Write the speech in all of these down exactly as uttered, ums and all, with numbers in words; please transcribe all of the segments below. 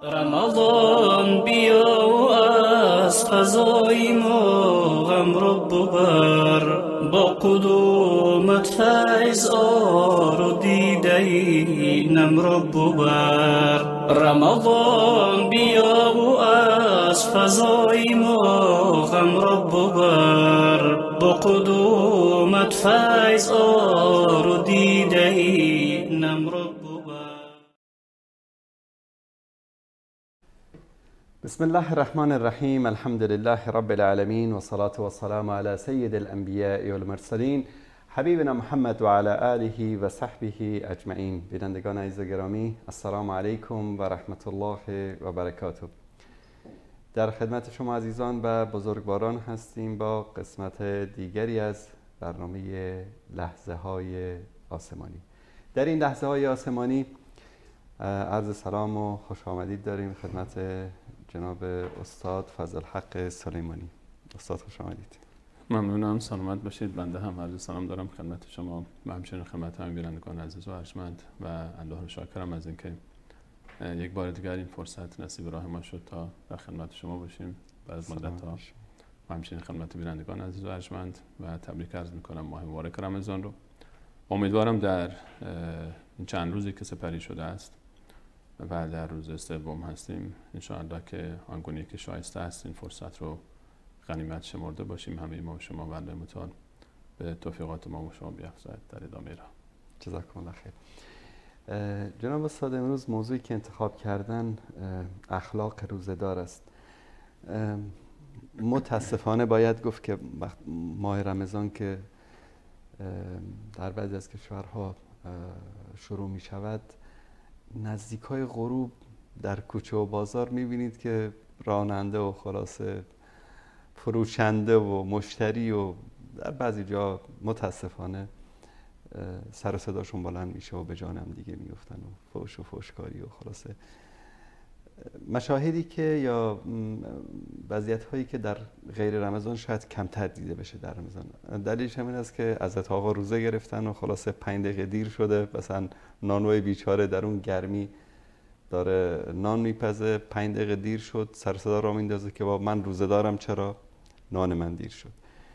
رمضان بیا و از فضای ما غم رو ببر، با قدومت فیض آر و دیده نم رو ببر. رمضان بیا و از فضای ما غم رو ببر، با قدومت فیض آر و دیده نم رو ببر. بسم الله الرحمن الرحیم. الحمد لله رب العالمین و صلاة و سلام علی سید الانبیاء والمرسلین حبیبنا محمد و علی آله و صحبه اجمعین. بینندگان عزیز و گرامی، السلام علیکم و رحمت الله و برکاته. در خدمت شما عزیزان و بزرگواران هستیم با قسمت دیگری از برنامه لحظه های آسمانی. در این لحظه های آسمانی عرض سلام و خوش آمدید داریم خدمت جناب استاد فضل الحق سلیمانی. استاد خوش آمدید. ممنونم، سلامت باشید. بنده هم عرض سلام دارم خدمت شما و همچنین خدمت هم بینندگان عزیز و ارجمند و الله رو شاکرم از اینکه یک بار دیگر این فرصت نصیب راه ما شد تا در خدمت شما باشیم بعد از مدت ها و همچنین خدمت بینندگان عزیز و ارجمند و تبریک عرض میکنم ماه مبارک رمضان رو. امیدوارم در این چند روزی که سپری شده است و در روز سوم هستیم انشاءالله که آنگونه که شایسته است این فرصت رو غنیمت شمرده باشیم، همه ما و شما و الله متعال به توفیقات ما و شما بیفزاید در ادامه راه. جزاکم الله خیر. جناب استاد، امروز موضوعی که انتخاب کردن اخلاق روزه‌دار است. متاسفانه باید گفت که ماه رمضان که در بعضی از کشورها شروع می شود، نزدیکای غروب در کوچه و بازار میبینید که راننده و خلاصه فروشنده و مشتری و در بعضی جا متاسفانه سر و صداشون بلند میشه و به جانم دیگه میفتن و فوش و فوشکاری و خلاصه مشاهدی که یا وضعیت هایی که در غیر رمضان شاید کمتر دیده بشه در رمضان. دلیلش همین است که حضرت آقا روزه گرفتن و خلاصه پنج دقیقه دیر شده، مثلا نانوای بیچاره در اون گرمی داره نان میپزه، پنج دقیقه دیر شد، سر صدا را میندازه که با من روزه دارم چرا نان من دیر شد.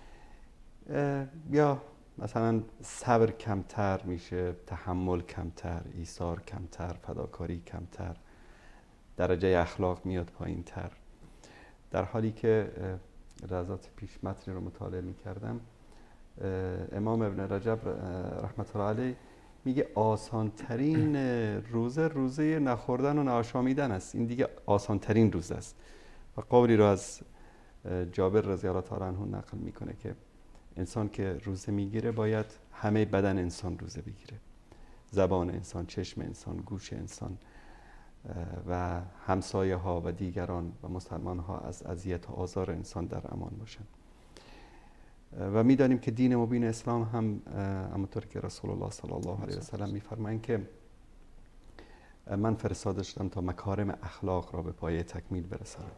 یا مثلا صبر کمتر میشه، تحمل کمتر، ایثار کمتر، فداکاری کمتر، درجه اخلاق میاد پایین تر. در حالی که لحظات پیش متنی رو مطالعه می کردم، امام ابن رجب رحمت الله علیه میگه آسان ترین روزه روزه نخوردن و نآشامیدن است. این دیگه آسان ترین روزه است. و قولی رو از جابر رضی الله تعالی عنه نقل میکنه که انسان که روزه میگیره باید همه بدن انسان روزه بگیره، زبان انسان، چشم انسان، گوش انسان و همسایه ها و دیگران و مسلمان ها از اذیت و آزار انسان در امان باشن. و میدانیم که دین مبین اسلام هم همونطور که رسول الله صلی الله علیه و سلم میفرمایند که من فرستاده شدم تا مکارم اخلاق را به پایه تکمیل برسانم.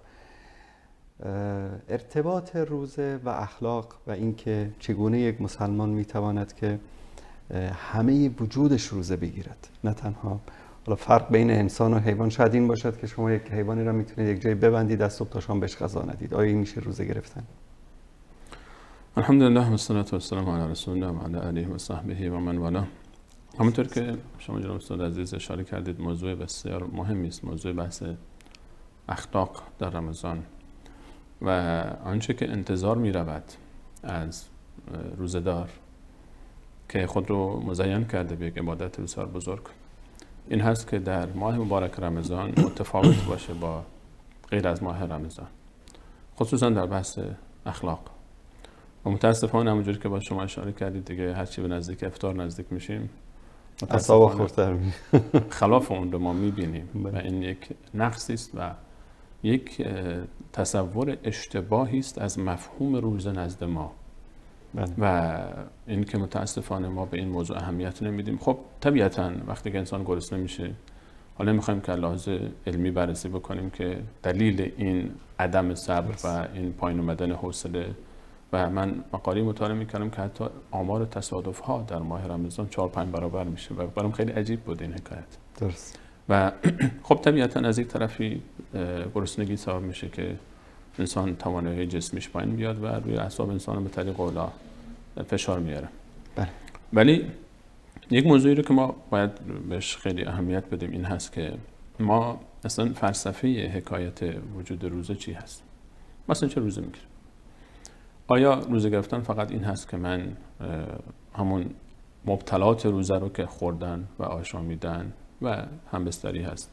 ارتباط روزه و اخلاق و اینکه چگونه یک مسلمان میتواند که همه وجودش روزه بگیرد، نه تنها حالا فرق بین انسان و حیوان شاید این باشد که شما یک حیوانی را میتونید یک جایی ببندید از صبح تا شام بهش غذا ندید. آیا این میشه روزه گرفتن؟ الحمدلله و الصلاة و السلام علی رسول الله و علی آله و صحبه و من والاه. همونطور که شما جناب استاد عزیز اشاره کردید، موضوع بسیار مهمی است، موضوع بحث اخلاق در رمضان و آنچه که انتظار می رود از روزه‌دار که خود رو مزین کرده به یک عبادت بسیار بزرگ این هست که در ماه مبارک رمضان متفاوت باشه با غیر از ماه رمضان، خصوصا در بحث اخلاق. و متاسفانه همونجوری که با شما اشاره کردید دیگه هرچی به نزدیک افطار نزدیک میشیم اعصاب خردتر می خلاف اون رو ما میبینیم و این یک نقصی است و یک تصور اشتباهی است از مفهوم روزه نزد ما. بله. و این که متاسفانه ما به این موضوع اهمیت نمیدیم. خب طبیعتاً وقتی که انسان گرسنه میشه، حالا میخوایم که لحاظ علمی بررسی بکنیم که دلیل این عدم صبر و این پایین اومدن حوصله و من مقاله مطالعه میکردم که حتی آمار تصادف ها در ماه رمضان چهار پنج برابر میشه و برام خیلی عجیب بود این حکایت. درست. و خب طبیعتا از یک طرفی گرسنگی سبب میشه که انسان توانایی جسمیش پایین بیاد و روی اعصاب انسان به طریق اولا فشار میاره. بله. ولی یک موضوعی رو که ما باید بهش خیلی اهمیت بدیم این هست که ما اصلا فلسفه حکایت وجود روزه چی هست؟ مثلا چه روزه میگیریم؟ آیا روزه گرفتن فقط این هست که من همون مبتلات روزه رو که خوردن و آشامیدن و همبستری هست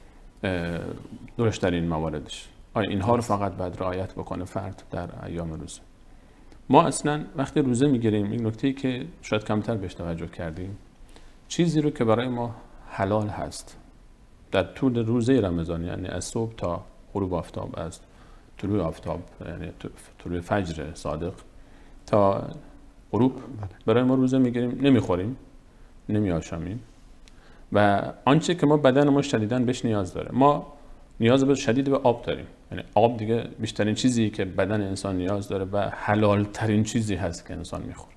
درشت در این مواردش، آیا اینها رو فقط باید رعایت بکنه فرد در ایام روزه؟ ما اصلا وقتی روزه میگیریم این نکته‌ای که شاید کمتر بهش توجه کردیم، چیزی رو که برای ما حلال هست در طول روزه رمضان، یعنی از صبح تا غروب آفتاب، از طلوع آفتاب یعنی طلوع فجر صادق تا غروب برای ما روزه میگیریم، نمیخوریم، نمیآشامیم و آنچه که ما بدن ما شدیداً بهش نیاز داره. ما نیاز به شدید به آب داریم، یعنی آب دیگه بیشترین چیزی که بدن انسان نیاز داره و حلال ترین چیزی هست که انسان میخوره.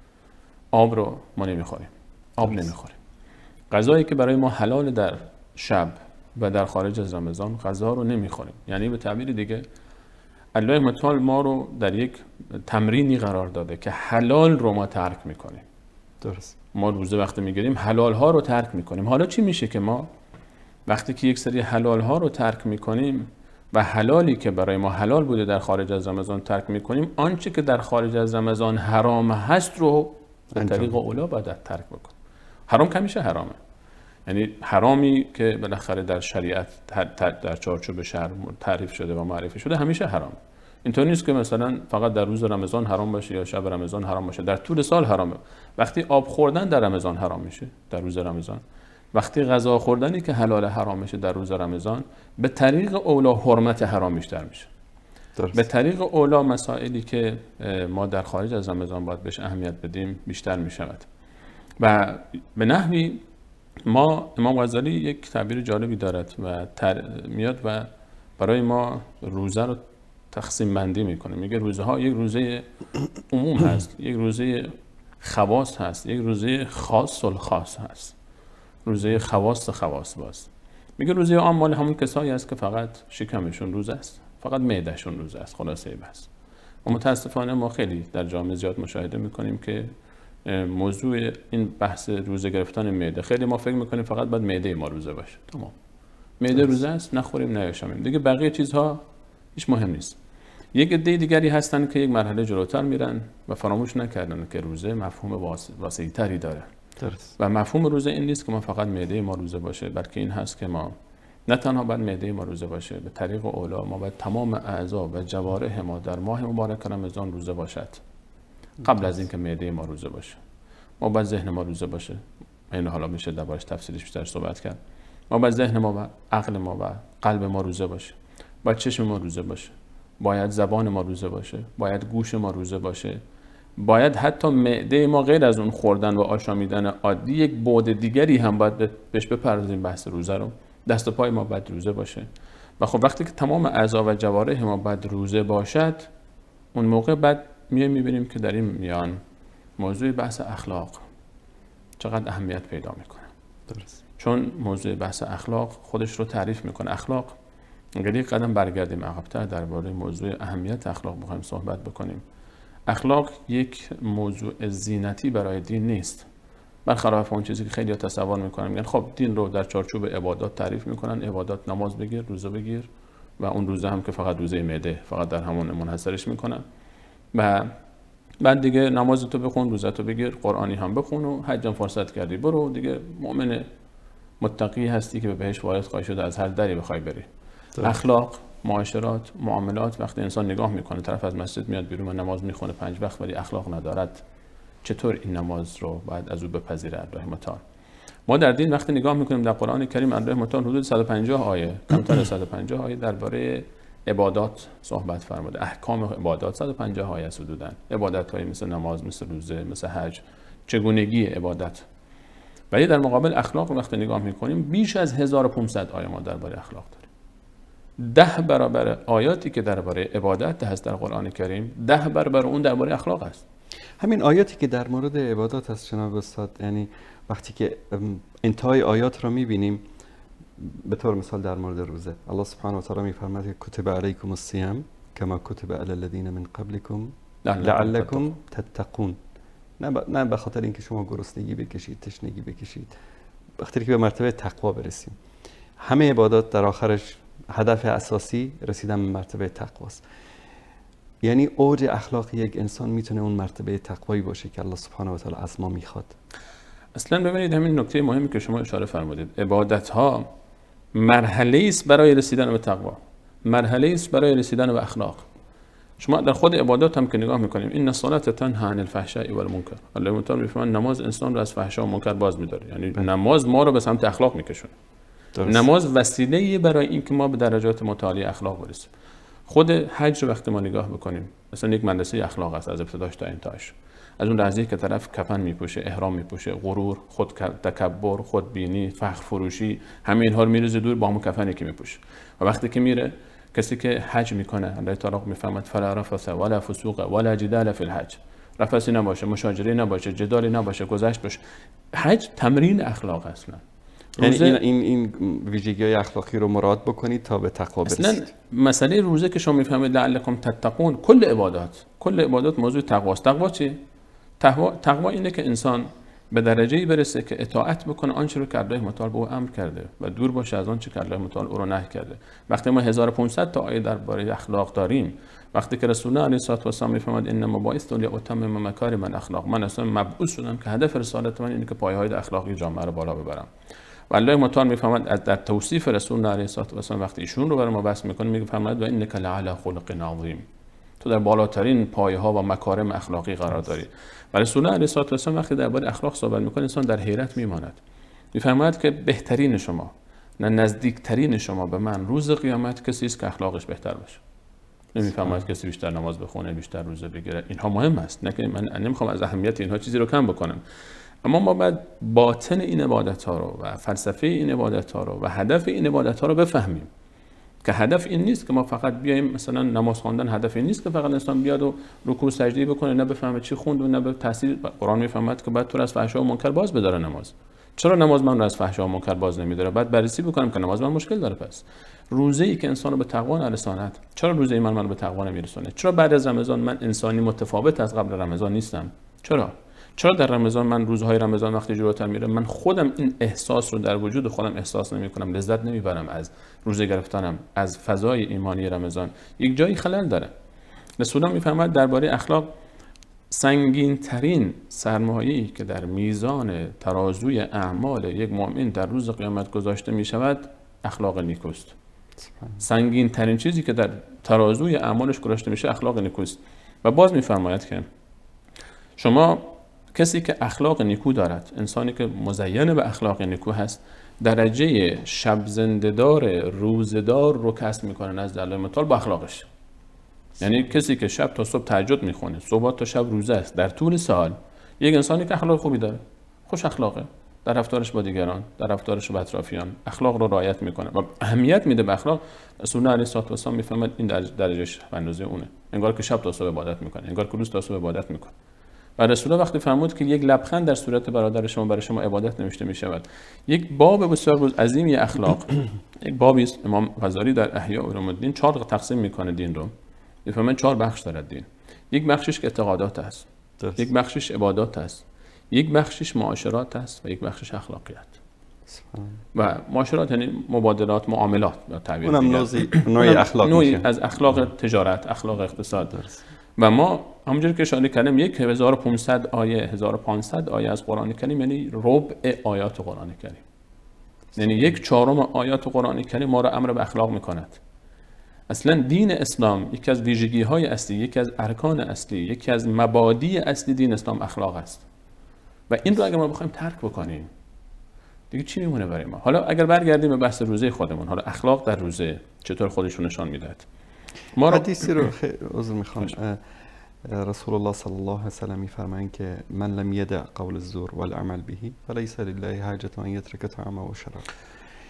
آب رو ما نمیخوریم، آب نمیخوریم. غذایی که برای ما حلال در شب و در خارج از رمضان، غذا رو نمیخوریم. یعنی به تعبیر دیگه الله متعال ما رو در یک تمرینی قرار داده که حلال رو ما ترک میکنیم. درست. ما روزه وقتی میگیریم حلال ها رو ترک میکنیم. حالا چی میشه که ما وقتی که یک سری حلال ها رو ترک میکنیم و حلالی که برای ما حلال بوده در خارج از رمضان ترک میکنیم، آنچه که در خارج از رمضان حرام هست رو به طریق اولا باید ترک بکنیم. حرام که همیشه حرامه، یعنی حرامی که بالاخره در شریعت در چارچوب شرع تعریف شده و معرفی شده همیشه حرام. اینطور نیست که مثلا فقط در روز رمضان حرام باشه یا شب رمضان حرام باشه، در طول سال حرامه. وقتی آب خوردن در رمضان حرام میشه در روز رمضان، وقتی غذا خوردنی که حلال حرام میشه در روز رمضان، به طریق اولا حرمت حرام بیشتر میشه. درست. به طریق اولا مسائلی که ما در خارج از رمضان باید بهش اهمیت بدیم بیشتر میشود. و به نحوی ما امام غزالی یک تعبیر جالبی دارد و میاد و برای ما روزه رو تقسیم بندی میکنه. میگه روزه ها یک روزه عموم هست، یک روزه خواص هست، یک روزه خاص الخاص هست، روزه خواص خواص باست. میگه روزه عام مال همون کسایی است که فقط شکمشون روزه است، فقط معدهشون روزه است، خلاصه بس. و متاسفانه ما خیلی در جامعه زیاد مشاهده میکنیم که موضوع این بحث روزه گرفتن معده، خیلی ما فکر میکنیم فقط باید معده ما روزه باشه. تمام، معده روزه است، نخوریم نیاشامیم، دیگه بقیه چیزها هیچ مهم نیست. یک عده دیگری هستن که یک مرحله جلوتر میرن و فراموش نکردن که روزه مفهوم واسع‌تری داره. درست. و مفهوم روزه این نیست که ما فقط معده ما روزه باشه، بلکه این هست که ما نه تنها باید معده ما روزه باشه، به طریق اولا ما باید تمام اعضا و جوارح ما در ماه مبارک رمضان روزه باشد. قبل از اینکه معده ما روزه باشه، ما باید ذهن ما روزه باشه. این حالا میشه دربارش تفصیلش بیشتر صحبت کرد. ما باید ذهن ما و عقل ما و قلب ما روزه باشه، باید چشم ما روزه باشه، باید زبان ما روزه باشه، باید گوش ما روزه باشه، باید حتی معده ما غیر از اون خوردن و آشامیدن عادی یک بعد دیگری هم باید بهش بپردازیم، بحث روزه رو. دست و پای ما باید روزه باشه. و خب وقتی که تمام اعضا و جوارح ما باید روزه باشد، اون موقع بعد میایم میبینیم که در این میان موضوع بحث اخلاق چقدر اهمیت پیدا میکنه. درست. چون موضوع بحث اخلاق خودش رو تعریف میکنه. اخلاق، اگر یک قدم برگردیم عقب‌تر درباره موضوع اهمیت اخلاق بخوایم صحبت بکنیم، اخلاق یک موضوع زینتی برای دین نیست، برخلاف اون چیزی که خیلی تصور میکنن. میگن خب دین رو در چارچوب عبادات تعریف میکنن، عبادات نماز بگیر، روزه بگیر، و اون روزه هم که فقط روزه معده، فقط در همون منحصرش میکنن. و بعد دیگه نماز تو بخون، روزه تو بگیر، قرآنی هم بخون و حج هم فرصت کردی برو دیگه، مؤمن متقی هستی که به بهشت وارد خواهی شد، از هر دری بخوای بری. اخلاق، معاشرات، معاملات، وقتی انسان نگاه میکنه طرف از مسجد میاد بیرون و نماز میخونه پنج وقت ولی اخلاق ندارد، چطور این نماز رو باید از او بپذیره الله متعال؟ ما در دین وقتی نگاه میکنیم در قرآن کریم الله متعال حدود صد و پنجاه آیه، کمتر از صد و پنجاه آیه درباره عبادات صحبت فرموده. احکام عبادات صد و پنجاه آیه است حدوداً. عبادت های مثل نماز، مثل روزه، مثل حج، چگونگی عبادت. ولی در مقابل اخلاق وقتی نگاه میکنیم بیش از هزار و پانصد آیه ما درباره اخلاق داریم. ده برابر آیاتی که درباره عبادت هست در قرآن کریم، ده برابر اون درباره اخلاق است. همین آیاتی که در مورد عبادات هست جناب استاد، یعنی وقتی که انتهای آیات رو میبینیم به طور مثال در مورد روزه الله سبحانه و تعالی میفرماید که کتب علیکم الصیام کما کتب علی الذین من قبلکم لعلکم تتقون. نه ب... نه به خاطر اینکه شما گرسنگی بکشید، تشنگی بکشید، به خاطر که به مرتبه تقوا برسیم. همه عبادات در آخرش هدف اساسی رسیدن به مرتبه تقواست. یعنی اوج اخلاق یک انسان میتونه اون مرتبه تقوایی باشه که الله سبحانه و تعالی از ما میخواد. اصلا ببینید همین نکته مهمی که شما اشاره فرمودید، عبادت ها مرحله است برای رسیدن به تقوا، مرحله است برای رسیدن به اخلاق. شما در خود عبادات هم که نگاه میکنیم، این الصلاة تنها عن الفحشاء والمنکر، الله تعالی میفرماید نماز انسان رو از فحشا و منکر باز میداره. یعنی بله. نماز ما رو به سمت اخلاق میکشونه. نماز وسیله برای اینکه ما به درجات متعالی اخلاق برسیم. خود حج رو وقتی ما نگاه بکنیم، مثلا یک مدرسه اخلاق است از ابتداش تا انتهاش. از اون لحظه‌ای که طرف کفن میپوشه، احرام میپوشه، غرور، خود تکبر، خودبینی، فخر فروشی، همه اینها رو میریزه دور با همون کفنی که میپوشه. و وقتی که میره کسی که حج میکنه، الله تعالی میفرماید فلا رفث ولا فسوق ولا جدال فی الحج، رفثی نباشه، مشاجره نباشه، جدالی نباشه، گذشت باشه. حج تمرین اخلاق اصلا. یعنی این این این ویژگی‌های اخلاقی رو مراد بکنید تا به تقوا برسید. اصلا مسئله روزه که شما میفهمید لعلکم تتقون، کل عبادات کل عبادات موضوع تقواست. تقوا چی؟ تقوا تقوا اینه که انسان به درجه‌ای برسه که اطاعت بکنه آنچه رو که الله متعال به او امر کرده و دور باشه از آنچه که الله متعال او رو نهی کرده. وقتی ما هزار و پانصد تا آیه درباره اخلاق داریم، وقتی که رسول الله علیه الصلاه و السلام میفرماد انما بعثت لاتمم مکارم الاخلاق، من اصلا مبعوث شدم که هدف رسالت من اینه که پایه‌های اخلاقی جامعه رو بالا ببرم. و الله متعال میفرماد در توصیف رسول الله علیه الصلاه و السلام وقتی ایشون رو برای ما بحث میکنه میگه فرماید و انک لعلی خلق عظیم، تو در بالاترین پایه‌ها و مکارم اخلاقی قرار داری. و رسول الله علیه الصلاه و السلام وقتی درباره اخلاق صحبت میکنه انسان در حیرت میماند. میفرماید که بهترین شما، نه نزدیکترین شما به من روز قیامت کسی است که اخلاقش بهتر باشه. نمیفرماید کسی بیشتر نماز بخونه، بیشتر روزه بگیره. اینها مهم است، نه که من نمیخوام از اهمیت اینها چیزی رو کم بکنم. اما ما باید باطن این عبادت ها رو و فلسفه این عبادت ها رو و هدف این عبادت ها رو بفهمیم که هدف این نیست که ما فقط بیایم مثلا نماز خواندن، هدف این نیست که فقط انسان بیاد و رکوع سجده بکنه، نه بفهمه چی خوند و نه به تاثیر. قرآن میفهمد که باید تو از فحشا و منکر باز بداره نماز. چرا نماز من رو از فحشا و منکر باز نمیداره؟ بعد بررسی بکنم که نماز من مشکل داره. پس روزه ای که انسان رو به تقوا نرساند، چرا روزه ای من منو به تقوا نمیرسونه؟ چرا بعد از رمضان من انسانی متفاوت از قبل رمضان نیستم؟ چرا؟ چرا در رمضان من روزهای رمضان وقتی جلوتر میره من خودم این احساس رو در وجود خودم احساس نمی کنم، لذت نمیبرم از روزه گرفتنم، از فضای ایمانی رمضان؟ یک جایی خلل داره. رسول الله میفرماید درباره اخلاق سنگین ترین سرمایه‌ای که در میزان ترازوی اعمال یک مؤمن در روز قیامت گذاشته می شود اخلاق نیکوست. سنگین ترین چیزی که در ترازوی اعمالش گذاشته میشه اخلاق نیکوست. و باز میفرماید که شما کسی که اخلاق نیکو دارد، انسانی که مزین به اخلاق نیکو هست، درجه شب زنده‌دار روزدار رو کسب میکنه نزد الله متعال با اخلاقش. یعنی کسی که شب تا صبح تهجد میخونه، صبح تا شب روزه است در طول سال، یک انسانی که اخلاق خوبی داره، خوش اخلاقه، در رفتارش با دیگران، در رفتارش با اطرافیان اخلاق رو رعایت میکنه و اهمیت میده به اخلاق. رسول الله علیه السلام میفهمد این درجهش به اندازه اونه، انگار که شب تا صبح عبادت میکنه، انگار که روز تا صبح عبادت میکنه. و رسول الله وقتی فرمود که یک لبخند در صورت برادر شما برای شما عبادت نوشته میشود، یک باب بسیار عظیمی اخلاق، یک بابی است امام غزالی در احیاء علوم‌الدین چهار تقسیم میکنه دین رو. میفهمن چهار بخش دارد دین. یک بخشش اعتقادات است، درست. یک بخشش عبادات است، یک بخشش معاشرات است و یک بخشش اخلاقیات. و معاشرات یعنی مبادلات، معاملات به تعبیر اونم نوعی نوعی اخلاق نوعی میشه. از اخلاق تجارت، اخلاق اقتصاد. درست. و ما همونجوری که اشاره کردم یک هزار و پانصد آیه، هزار و پانصد آیه از قرآن کریم یعنی ربع آیات قرآن کریم، یعنی یک چهارم آیات قرآن کریم ما را امر به اخلاق میکند. اصلا دین اسلام یکی از ویژگی‌های اصلی، یکی از ارکان اصلی، یکی از مبادی اصلی دین اسلام اخلاق است. و این رو اگر ما بخوایم ترک بکنیم دیگه چی میمونه برای ما؟ حالا اگر برگردیم به بحث روزه خودمون، حالا اخلاق در روزه چطور خودشون نشان میداد؟ ما حدیثی رو عذر میخوام، رسول الله صلی الله علیه و سلم میفرمایند که من لم یدع قول الزور والعمل به فلیس لله حاجة ان یترک طعامه و شرابه.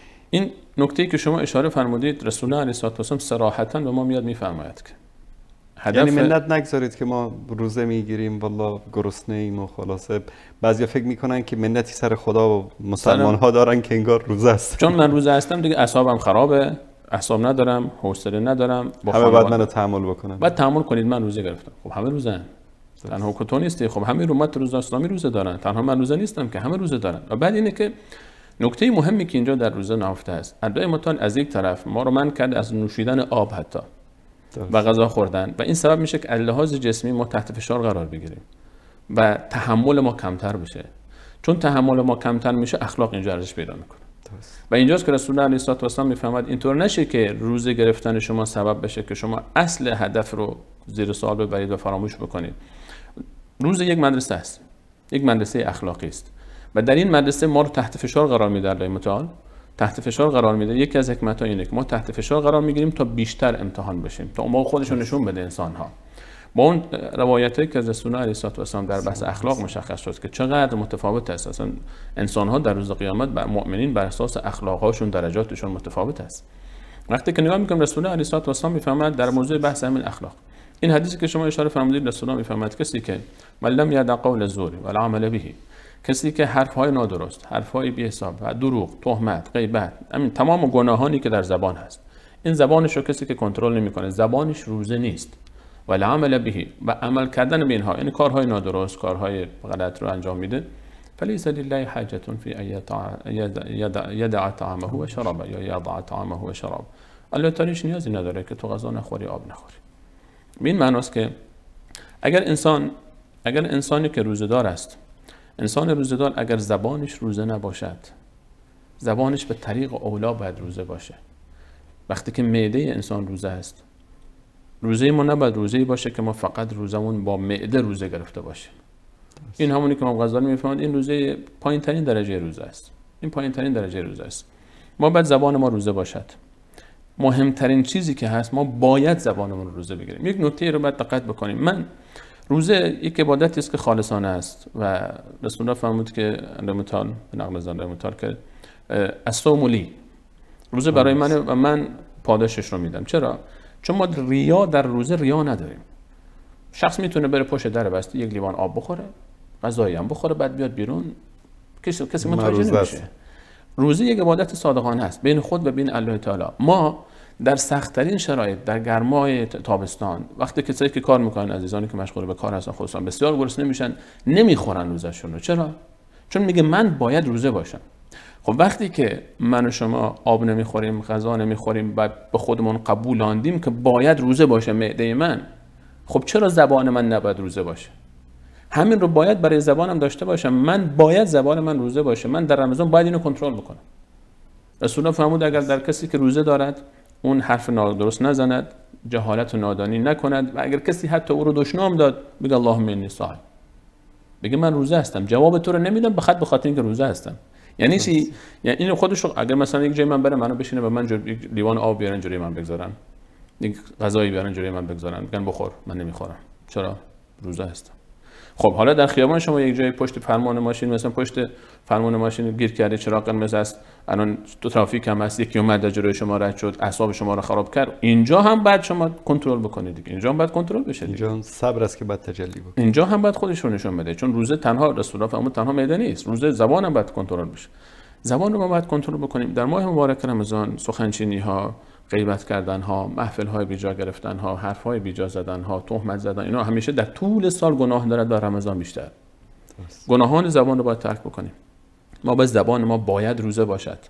این نکته‌ای که شما اشاره فرمودید رسول الله علیه الصلاه و السلام صراحتاً به ما میاد میفرماید که هدف یعنی منت نگذارید که ما روزه میگیریم والله گرسنه ایم و خلاصه بعضیا فکر میکنن که منتی سر خدا و مسلمان ها دارن که انگار روزه است. چون من روزه هستم دیگه اعصابم خرابه، اعصاب ندارم، حوصله ندارم، با همه بعد منو تحمل بکنن. بعد تحمل کنید من روزه گرفتم. خب همه روزه هستن. تنها که تو نیستی. خب همه امت روزه اسلامی روزه دارن. تنها من روزه نیستم که همه روزه دارن. و بعد اینه که نکته مهمی که اینجا در روزه نهفته است. ادعای متعال از یک طرف ما رو منع کرد از نوشیدن آب حتی و غذا خوردن و این سبب میشه که از لحاظ جسمی ما تحت فشار قرار بگیریم و تحمل ما کمتر بشه. چون تحمل ما کمتر میشه اخلاق اینجا ارزش پیدا میکنه. و اینجاست که رسول الله علیه السلام میفهمد اینطور نشه که روزه گرفتن شما سبب بشه که شما اصل هدف رو زیر سوال ببرید و فراموش بکنید. روزه یک مدرسه است، یک مدرسه اخلاقی است و در این مدرسه ما رو تحت فشار قرار میده. الله متعال تحت فشار قرار میده. یکی از حکمت‌ها اینه که ما تحت فشار قرار میگیریم تا بیشتر امتحان بشیم، تا اون خودش رو نشون بده انسان ها. با اون روایتی که از رسول الله علیه السلام در بحث اخلاق مشخص شد که چقدر متفاوت است اصلا انسان ها در روز قیامت بر مؤمنین بر اساس اخلاق‌هاشون درجاتشون متفاوت است. وقتی که نگاه میکنیم رسول الله علیه السلام میفهمد در موضوع بحث همین اخلاق، این حدیثی که شما اشاره فرمودید رسول الله میفهمد کسی که من لم یدع قول الزور والعمل به، کسی که حرف‌های نادرست، حرف‌های بی‌حساب و دروغ، تهمت، غیبت، همین تمام گناهانی که در زبان هست، این زبانش رو کسی که کنترل نمی‌کنه، زبانش روزه نیست. و العمل به و عمل کردن به اینها، یعنی کارهای نادرست، کارهای غلط رو انجام میده. فلیس لله حاجة فی ان یدع طعامه و شرابه یا یضع طعامه و شراب. الله تعالی نیازی نداره که تو غذا نخوری، آب نخوری. به این معناست که اگر انسان اگر انسانی که روزه‌دار است، انسان روزه‌دار اگر زبانش روزه نباشد، زبانش به طریق اولا باید روزه باشه. وقتی که معده انسان روزه است، روزه ما نباید روزه‌ای باشه که ما فقط روزمون با معده روزه گرفته باشیم. این همونی که ما غزالی میفهمند این روزه پایین ترین درجه روزه است. این پایین ترین درجه روزه است. ما باید زبان ما روزه باشد. مهمترین چیزی که هست ما باید زبانمون رو روزه بگیریم. یک نکته رو باید دقت بکنیم. من روزه یک عبادتی است که خالصانه است و رسول الله فرمود که اندمتال به نقل از اندمتال که الصوم لی، روزه برای من و من پاداشش رو میدم. چرا؟ چون ما ریا در روزه ریا نداریم. شخص میتونه بره پشت در بسته یک لیوان آب بخوره، غذایی هم بخوره، بعد بیاد بیرون، کسی کسی متوجه نمیشه. روزه یک عبادت صادقانه است بین خود و بین الله تعالی. ما در سخت‌ترین شرایط، در گرمای تابستان، وقتی کسایی که کار میکنن، عزیزانی که مشغول به کار هستن، خصوصا بسیار گرسنه میشن، نمیخورن روزشون رو. چرا؟ چون میگه من باید روزه باشم. خب وقتی که من و شما آب نمیخوریم، غذا نمیخوریم، بعد به خودمون قبولاندیم که باید روزه باشه معده من، خب چرا زبان من نباید روزه باشه؟ همین رو باید برای زبانم داشته باشم. من باید زبان من روزه باشه. من در رمضان باید اینو کنترل بکنم. رسول الله فرمود اگر در کسی که روزه دارد اون حرف نادرست نزند، جهالت و نادانی نکند و اگر کسی حتی او رو دشنام داد بگه اللهم انی صائم، بگه من روزه هستم، جواب تو رو نمیدم بخاطر بخاطر اینکه روزه هستم. یعنی چی؟ یعنی اینو خودش رو اگر مثلا یک جای من بره منو بشینه و من یک لیوان آب بیارن جلوی من بگذارن، یک غذایی بیارن جلوی من بگذارن، بگن بخور، من نمیخورم. چرا؟ روزه هستم. خب حالا در خیابان شما یک جای پشت فرمان ماشین، مثلا پشت فرمان ماشین گیر کرده، چراغ قرمز است، الان تو ترافیک هم هست، یکی اومد جلوی شما رد شد، اعصاب شما رو خراب کرد، اینجا هم بعد شما کنترل بکنید دیگه. اینجا هم بعد کنترل بشه دیگه. اینجا صبر است که بعد تجلی بکنه. اینجا هم بعد خودش رو نشون بده. چون روزه تنها رسول الله فرمود تنها معده نیست، روزه زبان هم باید کنترل بشه. زبان رو ما باید کنترل بکنیم. در ماه مبارک رمضان سخنچینی ها، غیبت کردن ها، محفل های بیجا گرفتن ها، حرف های بیجا زدن ها، تهمت زدن، اینا همیشه در طول سال گناه دارد، در رمضان بیشتر. گناهان زبان رو باید ترک بکنیم. ما باید زبان ما باید روزه باشد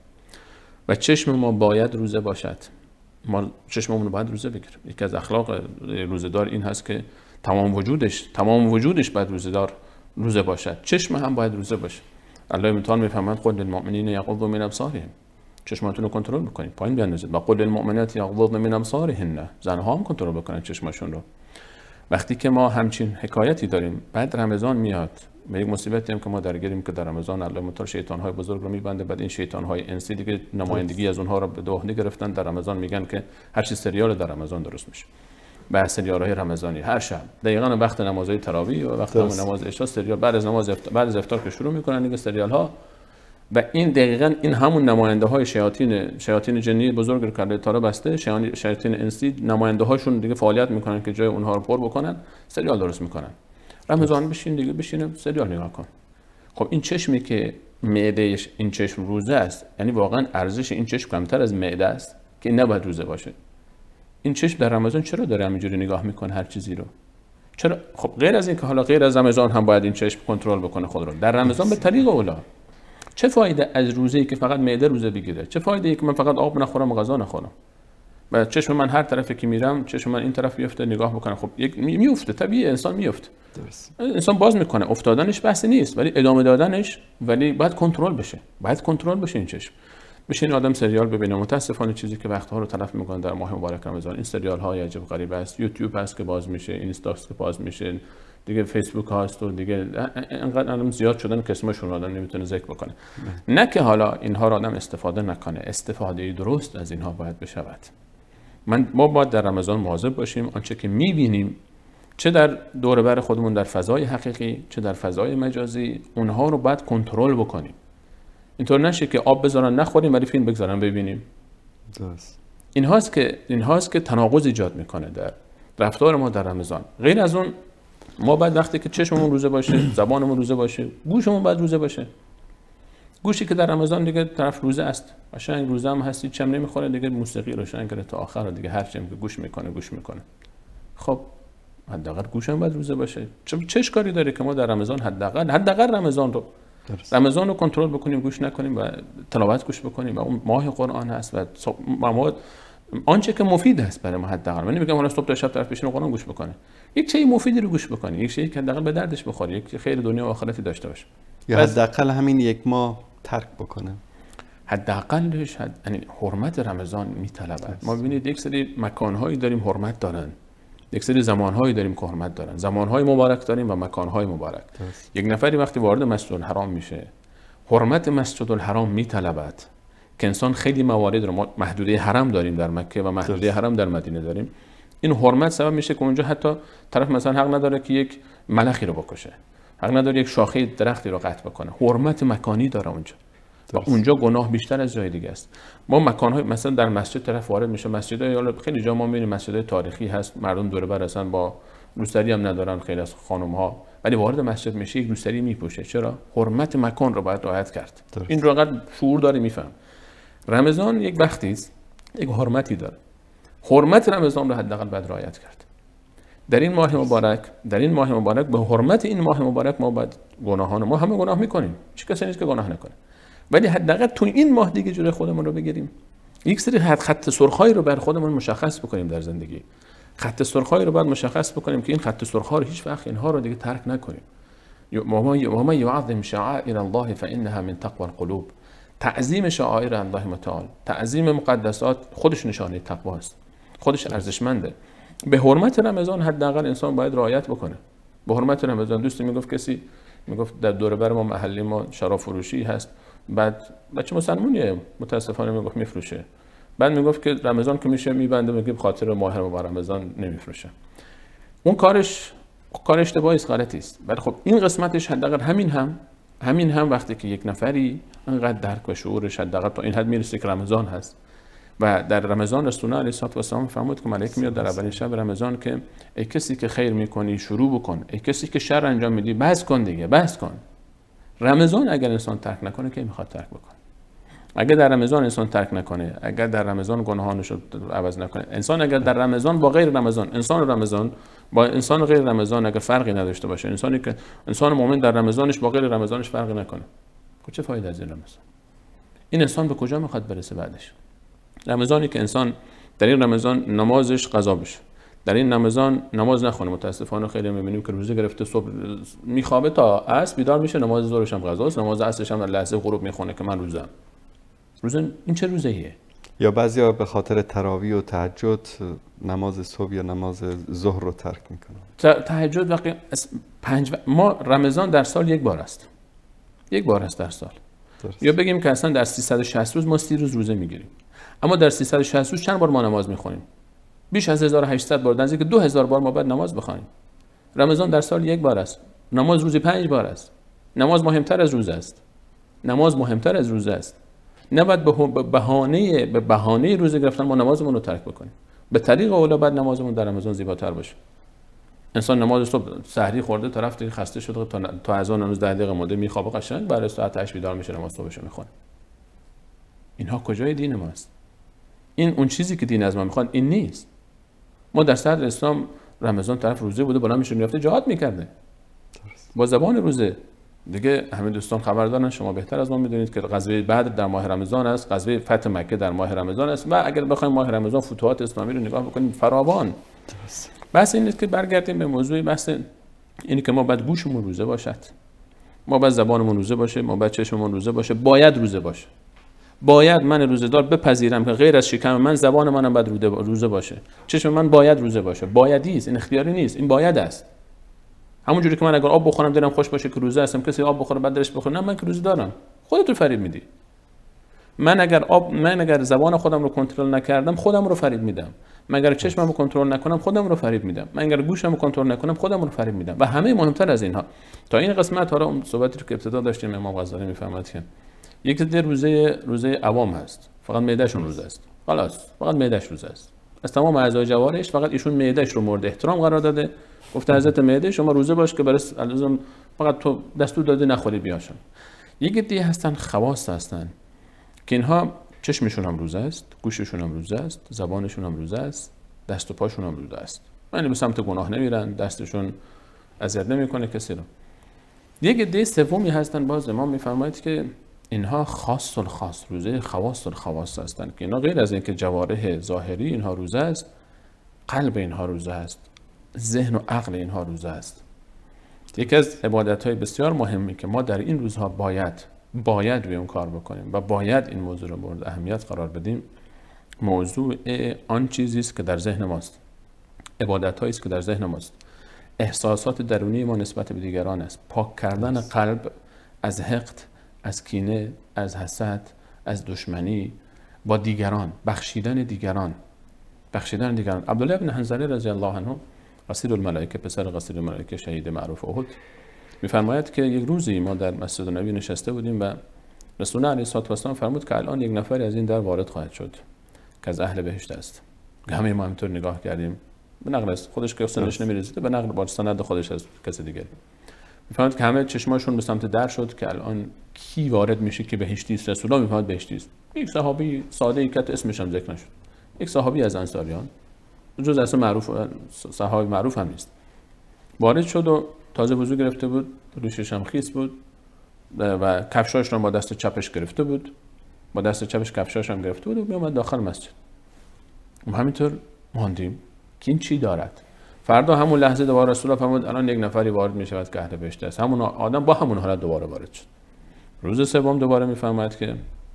و چشم ما باید روزه باشد. ما چشممون رو باید روزه بگیریم. یکی از اخلاق روزه‌دار این هست که تمام وجودش تمام وجودش باید روزه‌دار روزه باشد. چشم هم باید روزه باشه. الله متعال میفهمد قل للمؤمنین یغضوا من ابصارهم، چشماتون رو کنترل بکنید، پایین بیاندازید. و قل للمؤمنات یغضضن من ابصارهن، زنها هم کنترل بکنن چشماشون رو. وقتی که ما همچین حکایتی داریم، بعد رمضان میاد و یک مصیبتی هم که ما درگیریم که در رمضان الله متعال شیطان‌های بزرگ رو میبنده، بعد این شیطان‌های انسی دیگه نمایندگی از اونها رو به دهنی گرفتن. در رمضان میگن که هر چی سریال در رمضان درست میشه، بحث سریال‌های رمضانی هر شب دقیقاً وقت نمازهای تراویح و وقت نماز عشا سریال، بعد از نماز افت... بعد از افطار که شروع میکنن دیگه سریال‌ها و این دقیقاً این همون نماینده های شیاطین شیاطین جنی بزرگ رو کرده تا بسته، شیاطین انسی نماینده هاشون دیگه فعالیت میکنن که جای اونها رو پر بکنن، سریال درست میکنن. رمضان بشین دیگه، بشین سریال نگاه کن. خب این چشمی که معدهش این چشم روزه است، یعنی واقعا ارزش این چشم کمتر از معده است که نباید روزه باشه. این چشم در رمضان چرا داره همینجوری نگاه میکنه هر چیزی رو؟ چرا؟ خب غیر از این که حالا غیر از رمضان هم باید این چشم کنترل بکنه خود رو. در رمضان به طریق اولا چه فایده از روزه‌ای که فقط معده روزه بگیره؟ چه فایده ای که من فقط آب نخورم و غذا نخورم؟ و چشم من هر طرفی که میرم چشم من این طرف بیفته نگاه بکنه. خب یک میفته، طبیعیه، انسان میفته. درست. انسان باز میکنه، افتادنش بحثی نیست، ولی ادامه دادنش ولی باید کنترل بشه. باید کنترل بشه این چشم. بشه این آدم سریال ببینه. متاسفانه چیزی که وقتها رو تلف میکنه در ماه مبارک رمضان این سریال های عجب غریب است. یوتیوب هست که باز میشه، اینستاست که باز میشه، دیگه فیسبوک هست و دیگه انقدر الان زیاد شدن که اسمشون آدم نمیتونه ذکر بکنه. نه که حالا اینها رو آدم استفاده نکنه، استفاده درست از اینها باید بشود. من ما باید در رمضان مواظب باشیم آنچه که میبینیم، چه در دور و بر خودمون در فضای حقیقی چه در فضای مجازی، اونها رو باید کنترل بکنیم. اینطور نشه که آب بذارن نخوریم ولی فیلم بگذارن ببینیم. درست. این هاست که این هاست که تناقض ایجاد میکنه در رفتار ما در رمضان. غیر از اون ما بعد وقتی که چشممون روزه باشه، زبانمون روزه باشه، گوشمون باید روزه باشه. گوشی که در رمضان دیگه طرف روزه است، قشنگ روزه هم هستی، چم نمیخوره، دیگه موسیقی روشن کرده تا آخر و دیگه هر چیم که گوش میکنه گوش میکنه. خب حداقل گوشم باید روزه باشه. چه چه اشکالی داره که ما در رمضان حداقل حداقل رمضان رو درست. رمضان رو کنترل بکنیم، گوش نکنیم و تلاوت گوش بکنیم و اون ماه قرآن هست و ما آنچه که مفید است برای ما حداقل. من نمیگم حالا صبح تا شب طرف بشینه قرآن گوش بکنه. یک چیز مفیدی رو گوش بکنه، یک چیزی که حداقل به دردش بخوره، یک خیر دنیا و آخرتی داشته باشه. یا حداقل همین یک ماه ترک بکنه. حداقلش حد... یعنی حرمت رمضان میطلبد. ما ببینید یک سری مکان‌هایی داریم حرمت دارن. یک سری زمان‌هایی داریم که حرمت دارن. زمان‌های مبارک داریم و مکان‌های مبارک. درست. یک نفری وقتی وارد مسجد الحرام میشه، حرمت مسجد الحرام میطلبد که انسان خیلی موارد رو، ما محدوده حرم داریم در مکه و محدوده درست. حرم در مدینه داریم. این حرمت سبب میشه که اونجا حتی طرف مثلا حق نداره که یک ملخی رو بکشه. حق نداره یک شاخه درختی رو قطع بکنه. حرمت مکانی داره اونجا. و اونجا گناه بیشتر از جای دیگه است. ما مکان‌های مثلا در مسجد طرف وارد میشه، مسجدهای حالا خیلی جا ما می‌بینیم مسجدهای تاریخی هست، مردم دور و بر هستن با روسری هم ندارن خیلی از خانم‌ها، ولی وارد مسجد میشه یک روسری میپوشه. چرا؟ حرمت مکان رو باید رعایت کرد. درست. این رو انقدر شعور داره میفهم. رمضان یک وقتی است، یک حرمتی داره. حرمت رمضان رو حداقل باید رعایت کرد. در این ماه مبارک، در این ماه مبارک به حرمت این ماه مبارک ما باید گناهان ما همه گناه میکنیم. هیچ کسی نیست که گناه نکنه. ولی حداقل تو این ماه دیگه جلوی خودمون رو بگیریم. یک سری خط سرخایی رو بر خودمون مشخص بکنیم در زندگی. خط سرخایی رو باید مشخص بکنیم که این خط سرخ‌ها رو هیچ وقت اینها رو دیگه ترک نکنیم. و ما یعظم شعائر الله فانها من تقوى القلوب. تعظیم شعائر الله متعال، تعظیم مقدسات خودش نشانه تقوا است. خودش ارزشمنده. به حرمت رمضان حداقل انسان باید رعایت بکنه. به حرمت رمضان دوستی میگفت کسی میگفت در دور بر ما محلی ما شراب فروشی هست، بعد بچه مسلمونیه متاسفانه میگفت میفروشه، بعد میگفت که رمضان که میشه میبنده میگه به خاطر ماه مبارک رمضان نمیفروشه. اون کارش کار اشتباهی است، غلطی است. ولی خب این قسمتش حداقل همین هم همین هم وقتی که یک نفری انقدر درک و شعورش حداقل تا این حد میرسه که رمضان هست و در رمضان رسول الله علیه و سلم فرمود که ملائکه میاد در اولین شب رمضان که ای کسی که خیر میکنی شروع بکن، ای کسی که شر انجام میدی بس کن دیگه، بس کن. رمضان اگر انسان ترک نکنه که میخواد ترک بکنه؟ اگر در رمضان انسان ترک نکنه، اگر در رمضان گناهانش رو عوض نکنه، انسان اگر در رمضان با غیر رمضان، انسان رمضان با انسان غیر رمضان اگر فرقی نداشته باشه، انسانی که انسان مؤمن در رمضانش با غیر رمضانش فرقی نکنه، چه فایده از این رمضان؟ این انسان به کجا میخواد برسه بعدش؟ رمضانی که انسان در این رمضان نمازش قضا بشه، در این رمضان نماز نخونه، متاسفانه خیلی میبینیم که روزه گرفته صبح میخوابه تا عصر بیدار میشه، نماز ظهرش هم قضاست، نماز عصرش هم در لحظه غروب میخونه که من روزم. روزه این چه روزه‌ایه؟ یا بعضیا به خاطر تراویح و تهجد نماز صبح یا نماز ظهر رو ترک میکنن. تهجد وقتی پنج و... ما رمضان در سال یک بار است. یک بار است در سال. درست. یا بگیم که اصلا در سیصد و شصت روز ما سی روز روزه میگیریم. اما در سیصد و شصت روز چند بار ما نماز میخونیم؟ بیش از هزار و هشتصد بار، نزدیک دو هزار بار ما باید نماز بخونیم. رمضان در سال یک بار است. نماز روزی پنج بار است. نماز مهمتر از روزه است. نماز مهمتر از روزه است. نباید به بهانه به بهانه روزه گرفتن ما نمازمون رو ترک بکنیم. به طریق اولا بعد نمازمون در رمضان زیباتر باشه. انسان نماز صبح سحری خورده، طرف دیگه خسته شده، تا تا اذان هنوز ده دقیقه مونده میخوابه، قشنگ بعد از ساعت هشت بیدار میشه نماز صبحش میخونه. اینها کجای دین ماست؟ این اون چیزی که دین از ما میخواد این نیست. ما در صدر اسلام رمضان طرف روزه بوده، بالا میشه میرفته جهاد میکرده با زبان روزه. دیگه همه دوستان خبر دارن، شما بهتر از ما میدونید که غزوه بدر در ماه رمضان است، غزوه فتح مکه در ماه رمضان است، و اگر بخوایم ماه رمضان فتوحات اسلامی رو نگاه بکنیم فراوان. بس این است که برگردیم به موضوع بحث اینی که ما باید گوشمون روزه باشد، ما باید زبانمون روزه باشه، ما باید چشممون روزه باشه، باید روزه باشه. باید من روزه‌دار بپذیرم که غیر از شکم من زبان منم باید روزه باشه، چشم من باید روزه باشه. بایدی است، این اختیاری نیست، این باید است. همون جوری که من اگر آب بخورم دلم خوش باشه که روزه هستم، کسی آب بخوره بعد دلش بخوره، نه من که روزه دارم. خودت رو فریب میدی. من اگر آب من اگر زبان خودم رو کنترل نکردم خودم رو فریب میدم. من اگر چشمم رو کنترل نکنم خودم رو فریب میدم. من اگر گوشم رو کنترل نکنم خودم رو فریب میدم. و همه مهمتر از اینها تا این قسمت، حالا اون صحبتی رو که ابتدا داشتیم امام غزالی میفهمد که یک دی روزه روزه عوام هست، فقط معدهشون روزه است، خلاص فقط معدهش روزه است. از تمام اعضای جوارحش فقط ایشون معدهش رو مورد احترام قرار داده، گفته حضرت معده شما روزه باش که برای لازم فقط تو دستور داده نخوری بیاشون. یک دی هستن خواص هستن که اینها چشمشون هم روزه است، گوششون هم روزه است، زبانشون هم روزه است، دست و پاشون هم روزه است. یعنی به سمت گناه نمیرن، دستشون اذیت نمیکنه کسی رو. یک دی سومی هستن باز امام میفرماید که اینها خاص الخاص، روزه خواص الخواص هستند که اینا غیر از اینکه جوارح ظاهری اینها روزه است، قلب اینها روزه است، ذهن و عقل اینها روزه است. یکی از عبادت‌های بسیار مهمی که ما در این روزها باید باید روی اون کار بکنیم و باید این موضوع رو مورد اهمیت قرار بدیم، موضوع آن چیزی است که در ذهن ماست، عبادت‌هایی است که در ذهن ماست، احساسات درونی ما نسبت به دیگران است، پاک کردن قلب از حقد، از کینه، از حسد، از دشمنی با دیگران، بخشیدن دیگران بخشیدن دیگران. عبدالله ابن حنظله رضی الله عنه، قصیر الملائکه، پسر قصیر الملائکه، شهید معروف احد، میفرماید که یک روزی ما در مسجد نبوی نشسته بودیم و رسول الله علیه السلام فرمود که الان یک نفری از این در وارد خواهد شد که از اهل بهشت است. همه ما همینطور نگاه کردیم، به نقل از خودش که سنش نمیرسیده، به نقل با سند خودش از کسی دیگه. میفهمید که همه چشماشون به سمت در شد که الان کی وارد میشه که بهشتی است. رسول الله میفهمید بهشتی است. یک صحابی ساده ای که اسمش هم ذکر نشد، یک صحابی از انصاریان، جز اصلا معروف صحابی معروف هم نیست، وارد شد و تازه وضو گرفته بود، روشش هم خیس بود و کفشاش رو با دست چپش گرفته بود، با دست چپش کفشاش هم گرفته بود و میومد داخل مسجد. ما همینطور ماندیم که این چی دارد. فردا همون لحظه دوباره رسول الله فرمود الان یک نفری وارد میشود که اهل بهشت است. همون آدم با همون حالت دوباره وارد شد. روز سوم دوباره میفرماید که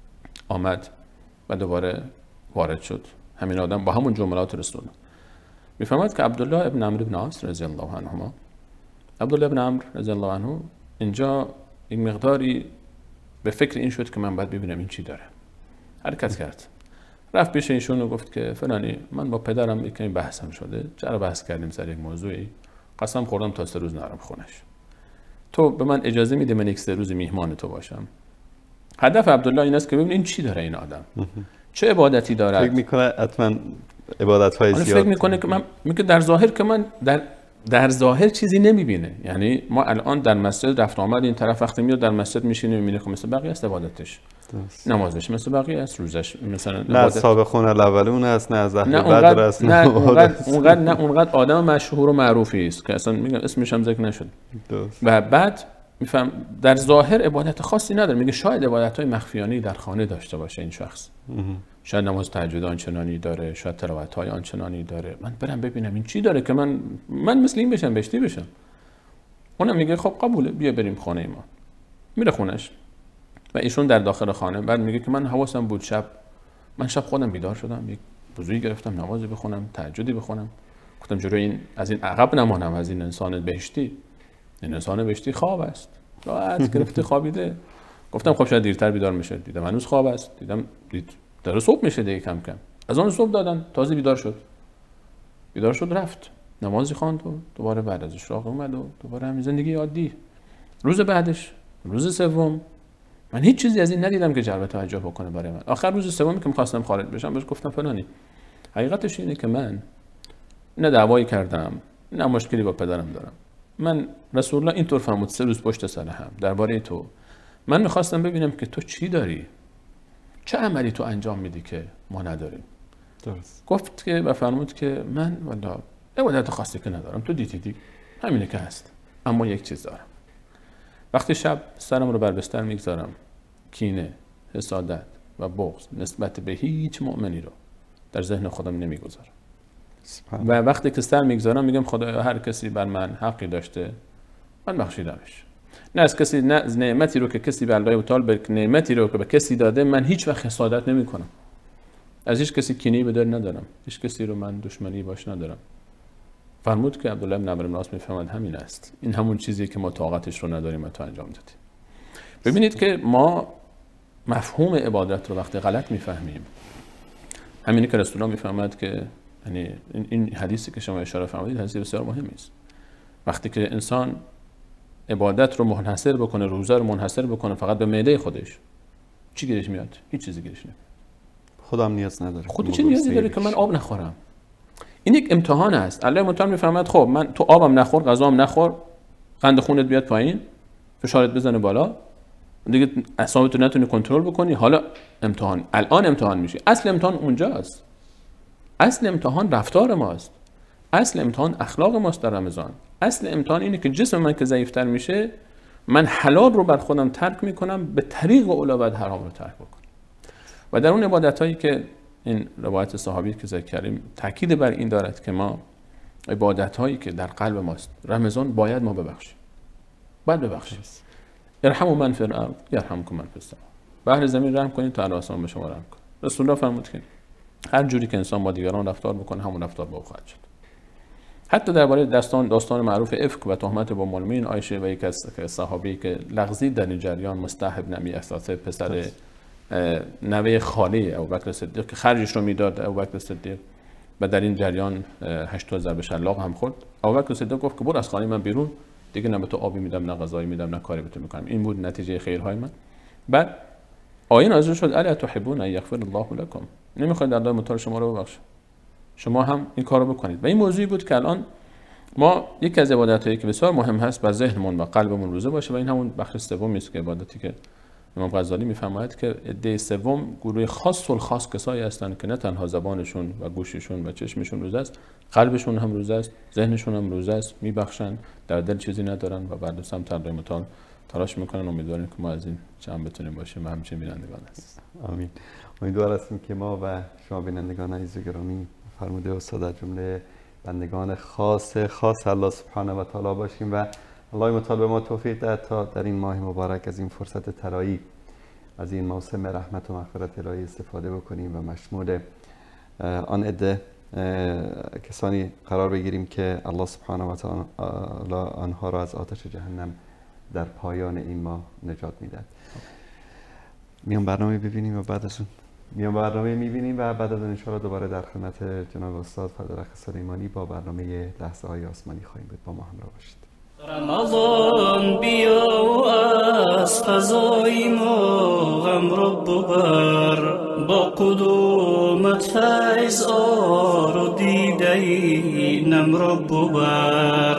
آمد و دوباره وارد شد، همین آدم با همون جملات رسول الله. میفرماید که عبدالله ابن عمرو بن عاص رضی الله عنهما، عبدالله ابن عمرو رضی الله عنه اینجا این مقداری به فکر این شد که من باید ببینم این چی داره. حرکت کرد، رفت پیش ایشون و گفت که فلانی من با پدرم یکمی بحثم شده، چرا بحث کردیم سر یک موضوعی، قسم خوردم تا سه روز نرم خونش، تو به من اجازه میده من یک سه روز میهمان تو باشم. هدف عبدالله این است که ببین این چی داره، این آدم چه عبادتی داره. فکر میکنه حتما عبادت‌های زیاد فکر میکنه که من میگه در ظاهر که من در در ظاهر چیزی نمیبینه. یعنی ما الان در مسجد رفت آمد این طرف وقتی میاد در مسجد میشینه میبینه که مثل بقیه است عبادتش، نمازش مثل بقیه است، روزش مثلا نه از سابقون الاولون است، نه از اهل نه بدر است، نه اونقدر اونقدر نه اونقدر آدم مشهور و معروفی است که اصلا میگم اسمش هم ذکر نشد. و بعد میفهم در ظاهر عبادت خاصی نداره. میگه شاید عبادت‌های مخفیانه در خانه داشته باشه این شخص، شاید نماز تهجد آنچنانی داره، شاید تلاوت‌های آنچنانی داره، من برم ببینم این چی داره که من من مثل این بشم، بهشتی بشم. اونم میگه خب قبوله، بیا بریم خانه ما. میره خونش و ایشون در داخل خانه. بعد میگه که من حواسم بود شب من شب خودم بیدار شدم، یک وضوئی گرفتم، نمازی بخونم، تهجدی بخونم، گفتم جلوی این از این عقب نمانم، از این انسان بهشتی. این انسان بهشتی خواب است، راحت گرفته خوابیده. گفتم خب شاید دیرتر بیدار میشه، دیدم هنوز خواب است، دیدم دید داره صبح میشه دیگه کم کم. از آن صبح دادن تازه بیدار شد. بیدار شد رفت نمازی خواند و دوباره بعد از اشراق اومد و دوباره همین زندگی عادی. روز بعدش روز سوم من هیچ چیزی از این ندیدم که جلب توجه بکنه برای من. آخر روز سومی که می‌خواستم خارج بشم بهش گفتم فلانی، حقیقتش اینه که من نه دعوایی کردم نه مشکلی با پدرم دارم. من رسول الله اینطور فرمود سه روز پشت سر هم درباره تو، من میخواستم ببینم که تو چی داری، چه عملی تو انجام میدی که ما نداریم. درست. گفت که و فرمود که من والا عبادت خاصی که ندارم، تو دیدی دی همینه که هست، اما یک چیز دارم. وقتی شب سرم رو بر بستر میگذارم کینه، حسادت و بغض نسبت به هیچ مؤمنی رو در ذهن خودم نمیگذارم و وقتی که سر میگذارم میگم خدایا هر کسی بر من حقی داشته من بخشیدمش. نه از کسی، نه از نعمتی رو که کسی به الله تعالی به نعمتی رو که به کسی داده من هیچ وقت حسادت نمیکنم. از هیچ کسی کینه‌ای به دل ندارم، هیچ کسی رو من دشمنی باش ندارم. فرمود که عبدالله بن عمرو بن العاص میفهمد همین است، این همون چیزی که ما طاقتش رو نداریم و تو انجام دادیم. ببینید که ما مفهوم عبادت رو وقتی غلط میفهمیم، همینی که رسول الله میفهمد که یعنی این حدیثی که شما اشاره فرمودید حدیث بسیار مهمی است. وقتی که انسان عبادت رو منحصر بکنه، روزه رو منحصر بکنه فقط به معده خودش، چی گیرش میاد؟ هیچ چیزی گیرش نمیاد. خودم نیاز نداره. خودی چه نیازی داره که من آب نخورم؟ این یک امتحان است. الله متعال میفهمد خب من تو آبم نخور، غذام نخور، قند خونت بیاد پایین، فشارت بزنه بالا، دیگه اعصابت رو نتونی کنترل بکنی. حالا امتحان، الان امتحان میشه. اصل امتحان اونجاست. اصل امتحان رفتار ماست. اصل امتحان اخلاق ماست در رمضان. اصل امتحان اینه که جسم من که ضعیف‌تر میشه، من حلال رو بر خودم ترک میکنم، به طریق اولا باید حرام رو ترک بکنم. و در اون عبادتایی که این روایت صحابی که ذکر کردیم تاکید بر این دارد که ما عبادتایی که در قلب ماست، رمضان باید ما ببخشیم. باید ببخشیم. ارحموا من فی الارض یرحمکم من فی السماء. بر زمین رحم کنید تا آسمان به شما رحم کنه. رسول الله فرمود که هر جوری که انسان با دیگران رفتار بکنه همون رفتار با او خواهد شد. حتی درباره داستان داستان معروف افک و تهمت با المؤمنین عایشه و یک از صحابی که لغزید در این جریان، مصطح بن ابی اساسه، پسر نوه خاله ابوبکر صدیق که خرجش رو میداد ابوبکر صدیق و در این جریان هشتاد ضرب شلاق هم خورد. ابوبکر صدیق گفت که برو از خانه من بیرون، دیگه نه به تو آبی میدم نه غذایی میدم نه کاری به تو میکنم. این بود نتیجه خیرهای من. بعد آیه نازل شد الا تحبون ان یغفر الله لكم، نمیخواید الله متعال شما رو ببخشه، شما هم این کارو بکنید. و این موضوعی بود که الان ما یکی از عبادتایی که بسیار مهم هست بر ذهنمون و قلبمون روزه باشه و این همون بخش سومی است که عبادتی که امام غزالی میفرماید که عده سوم گروه خاص و خاص کسایی هستند که نه تنها زبانشون و گوششون و چشمشون روزه است، قلبشون هم روزه است، ذهنشون هم روزه است، میبخشن، در دل چیزی ندارن و بعد سمت الله متعال تلاش میکنن. امیدواریم که ما از این جمع بتونیم باشیم و همچنین بینندگان هست. آمین. امیدوار هستیم که ما و شما بینندگان عزیز و گرامی فرموده استاد از جمله بندگان خاص خاص الله سبحانه و تعالی باشیم و الله متعال به ما توفیق دهد تا در این ماه مبارک از این فرصت طلایی، از این موسم رحمت و مغفرت الهی استفاده بکنیم و مشمول آن عده کسانی قرار بگیریم که الله سبحانه و تعالی آنها را از آتش جهنم در پایان این ماه نجات میدهد. میان برنامه ببینیم و بعد از اون میان برنامه میبینیم و بعد از اون انشاءالله دوباره در خدمت جناب استاد فضل سلیمانی با برنامه لحظه های آسمانی خواهیم بود. با ما همراه باشید. رمضان بیا و از فضای ما غم رو ببر، با قدومت فیض آر و دیده نم رو ببر.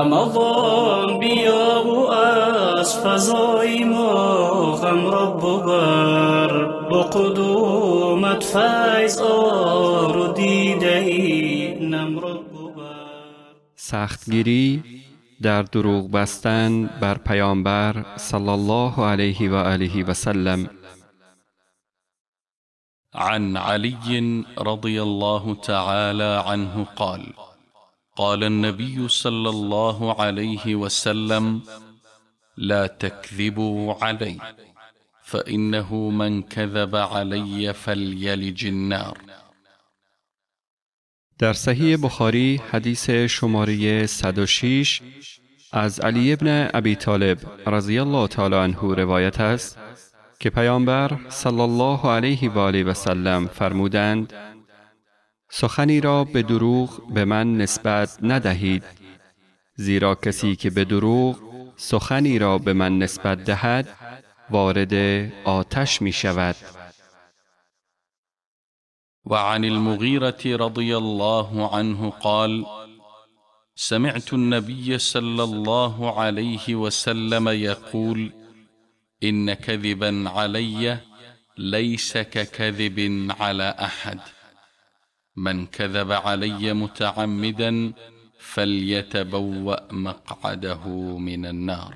رمضان بیا و از فضای ما غم رو ببر، با قدومت فیض آر و دیده نم رو ببر. سختگیری در دروغ بستن بر پیامبر صلی الله علیه و آله و سلم. عن علي رضي الله تعالى عنه قال قال النبي صلى الله عليه وسلم لا تكذبوا علي فإنه من كذب علي فليلج النار. در صحیح بخاری حدیث شماره صد و شش از علی ابن ابی طالب رضی الله تعالی عنه روایت است که پیامبر صلی الله علیه و آله و سلم فرمودند سخنی را به دروغ به من نسبت ندهید، زیرا کسی که به دروغ سخنی را به من نسبت دهد وارد آتش می شود. وعن المغيرة رضي الله عنه قال: سمعت النبي صلى الله عليه وسلم يقول: إن كذبا علي ليس ككذب على أحد، من كذب علي متعمدا فليتبوأ مقعده من النار.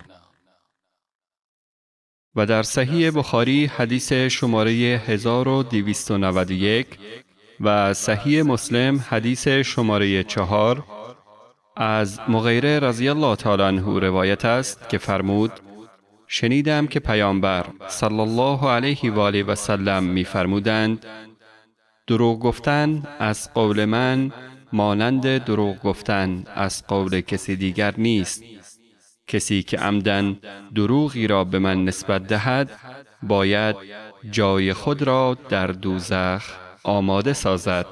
و در صحیح بخاری حدیث شماره هزار و دویست و نود و یک و صحیح مسلم حدیث شماره چهار از مغیره رضی الله تعالی عنه روایت است که فرمود: شنیدم که پیامبر صلی الله علیه و آله و سلم می فرمودند: دروغ گفتن از قول من مانند دروغ گفتن از قول کسی دیگر نیست. کسی که عمدن دروغی را به من نسبت دهد باید جای خود را در دوزخ آماده سازد.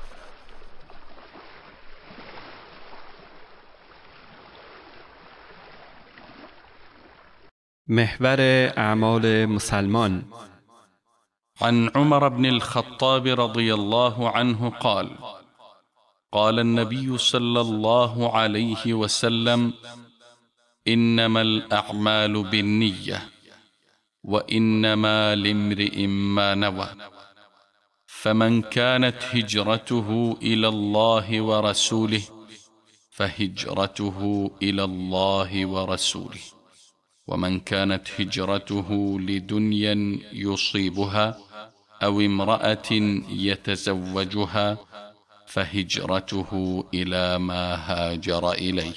محور اعمال مسلمان. عن عمر بن الخطاب رضي الله عنه قال: قال النبي صلى الله عليه وسلم: إنما الأعمال بالنية وإنما لامرئ ما نوى، فمن كانت هجرته إلى الله ورسوله فهجرته إلى الله ورسوله، ومن كانت هجرته لدنيا يصيبها أو امرأة يتزوجها فهجرته إلى ما هاجر إليه.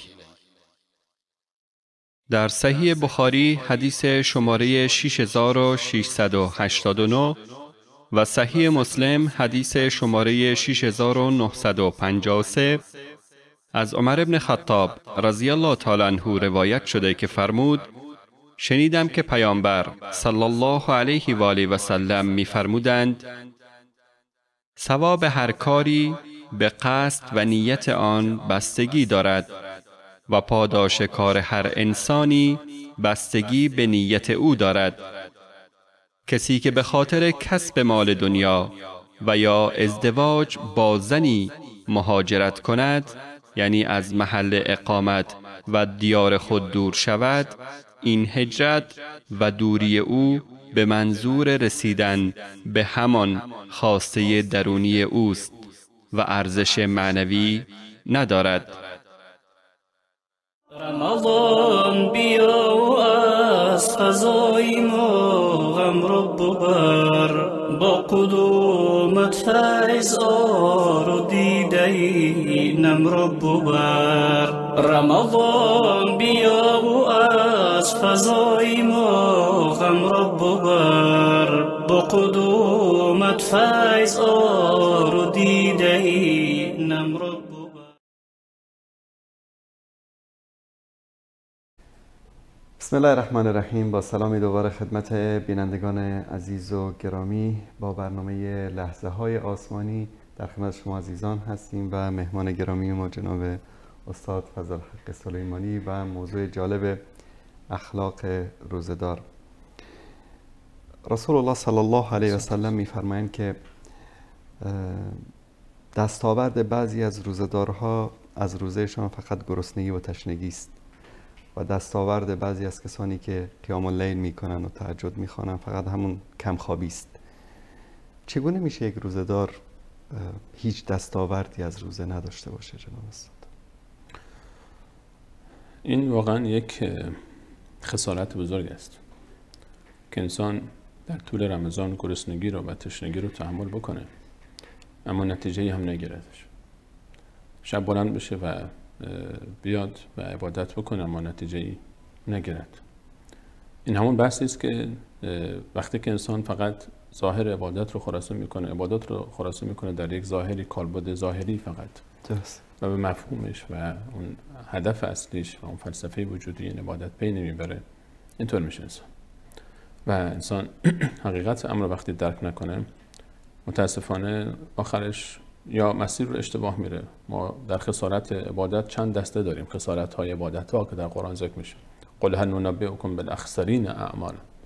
در صحیح بخاری حدیث شماره شش هزار و ششصد و هشتاد و نه و صحیح مسلم حدیث شماره شش هزار و نهصد و پنجاه و سه از عمر بن خطاب رضی الله تعالی عنه روایت شده که فرمود: شنیدم که پیامبر صلی الله علیه و آله و سلم می فرمودند: ثواب هر کاری به قصد و نیت آن بستگی دارد و پاداش کار هر انسانی بستگی به نیت او دارد. کسی که به خاطر کسب مال دنیا و یا ازدواج با زنی مهاجرت کند، یعنی از محل اقامت و دیار خود دور شود، این هجرت و دوری او به منظور رسیدن به همان خواسته درونی اوست و ارزش معنوی ندارد. رمضان بیا و از فضای ما غم رو ببر، با قدومت فیض آر و دیده نم رو ببر. رمضان بیا و از فضای ما غم رو ببر، با قدومت فیض آر و دیده نم رو ببر. بسم الله الرحمن الرحیم. با سلامی دوباره خدمت بینندگان عزیز و گرامی، با برنامه لحظه های آسمانی در خدمت شما عزیزان هستیم و مهمان گرامی ما جناب استاد فضل الحق سلیمانی و موضوع جالب اخلاق روزه‌دار. رسول الله صلی الله علیه و سلم می‌فرمایند که دستاورد بعضی از روزه‌دارها از روزهشان فقط گرسنگی و تشنگی است و دستاورد بعضی از کسانی که قیام اللیل میکنن و تهجد میخوانن فقط همون کمخوابی است. چگونه میشه یک روزه‌دار هیچ دستاوردی از روزه نداشته باشه جناب استاد؟ این واقعا یک خسارت بزرگ است که انسان در طول رمضان گرسنگی رو و تشنگی رو تحمل بکنه اما نتیجه هم نگیردش. شب بلند بشه و بیاد و عبادت بکنه اما نتیجه ای نگیرد. این همون بحثی است که وقتی که انسان فقط ظاهر عبادت رو خلاصه میکنه، عبادت رو خلاصه میکنه در یک ظاهری، کالبد ظاهری فقط درست. و به مفهومش و اون هدف اصلیش و اون فلسفه وجودی این عبادت پی نمیبره، اینطور میشه انسان. و انسان حقیقت امر وقتی درک نکنه متاسفانه آخرش یا مسیر رو اشتباه میره. ما در خسارت عبادت چند دسته داریم، خسارت های عبادت ها که در قرآن ذکر میشه. قل هل ننبئکم بالاخسرین اعمالا.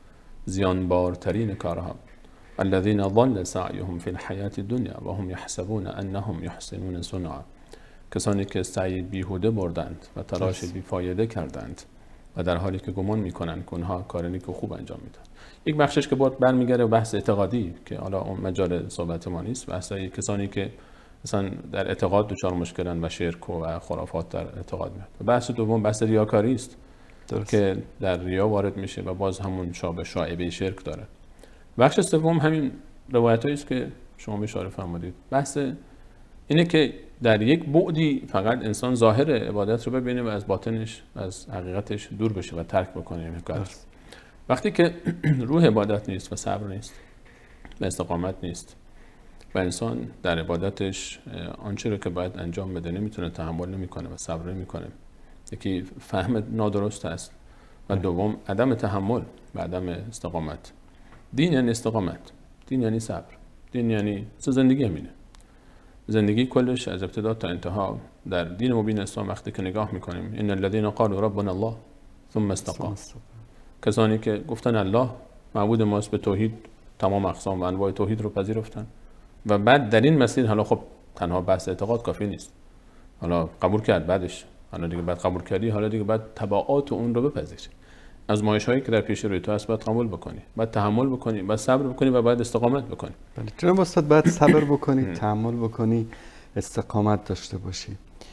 زیانبارترین کارها. الذين ضل سعيهم في الحياة الدنيا و هم يحسبون انهم يحسنون صنعا. کسانی که سعی بیهوده بردند و تلاش بیفایده کردند و در حالی که گمان میکنند که اونها کار نیک و خوب انجام میدن. یک بخشش که بود برمیگره به بحث اعتقادی که حالا اون مجال صحبت ما نیست، بحثای کسانی که مثلا در اعتقاد دچار مشکلن و شرک و خرافات در اعتقاد میاد. بحث دوم بحث ریاکاری است که در ریا وارد میشه و باز همون شابه شایبه شرک داره. بخش سوم همین روایتایی است که شما اشاره فرمودید. بحث اینه که در یک بعدی فقط انسان ظاهر عبادت رو ببینه و از باطنش از حقیقتش دور بشه و ترک بکنه این کار. وقتی که روح عبادت نیست و صبر نیست و استقامت نیست و انسان در عبادتش آنچه رو که باید انجام بده نمیتونه، تحمل نمیکنه و صبر نمیکنه، یکی فهم نادرست است و دوم عدم تحمل و عدم استقامت. دین یعنی استقامت، دین یعنی صبر، دین یعنی زندگی همینه. زندگی کلش از ابتدا تا انتها در دین مبین اسلام وقتی که نگاه میکنیم ان الذين قالوا ربنا الله ثم استقاموا، کسانی که گفتن الله معبود ماست، به توحید تمام اقسام و انواع توحید رو پذیرفتن و بعد در این مسیر حالا خب تنها بحث اعتقاد کافی نیست، حالا قبول کرد، بعدش حالا دیگه بعد قبول کردی، حالا دیگه بعد تبعات اون رو بپذیری. آزمایش هایی که در پیش روی تو هست باید قبول بکنی، باید تحمل بکنی، باید صبر بکنی و باید استقامت بکنی. بله جناب استاد، باید صبر بکنی، تحمل بکنی، استقامت داشته باشی.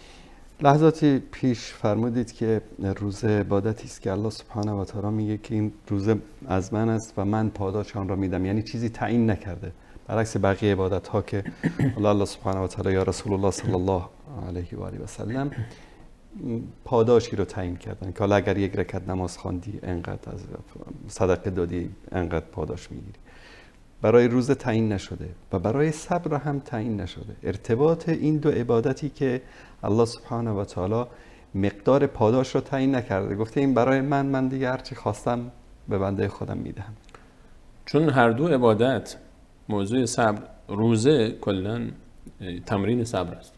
لحظاتی پیش فرمودید که روز عبادتی است که الله سبحانه و تعالی میگه که این روز از من است و من پاداش آن را میدم، یعنی چیزی تعیین نکرده، برعکس بقیه عبادت ها که الله الله سبحانه و تعالی یا رسول الله صلی الله علیه و آله و سلم پاداشی رو تعیین کردن که حالا اگر یک رکعت نماز خواندی انقدر، از صدقه دادی انقدر پاداش میگیری. برای روز تعیین نشده و برای صبر هم تعیین نشده. ارتباط این دو عبادتی که الله سبحانه و تعالی مقدار پاداش رو تعیین نکرده، گفته این برای من، من دیگه هرچی خواستم به بنده خودم میدهم. چون هر دو عبادت موضوع صبر، روزه کلا تمرین صبر است.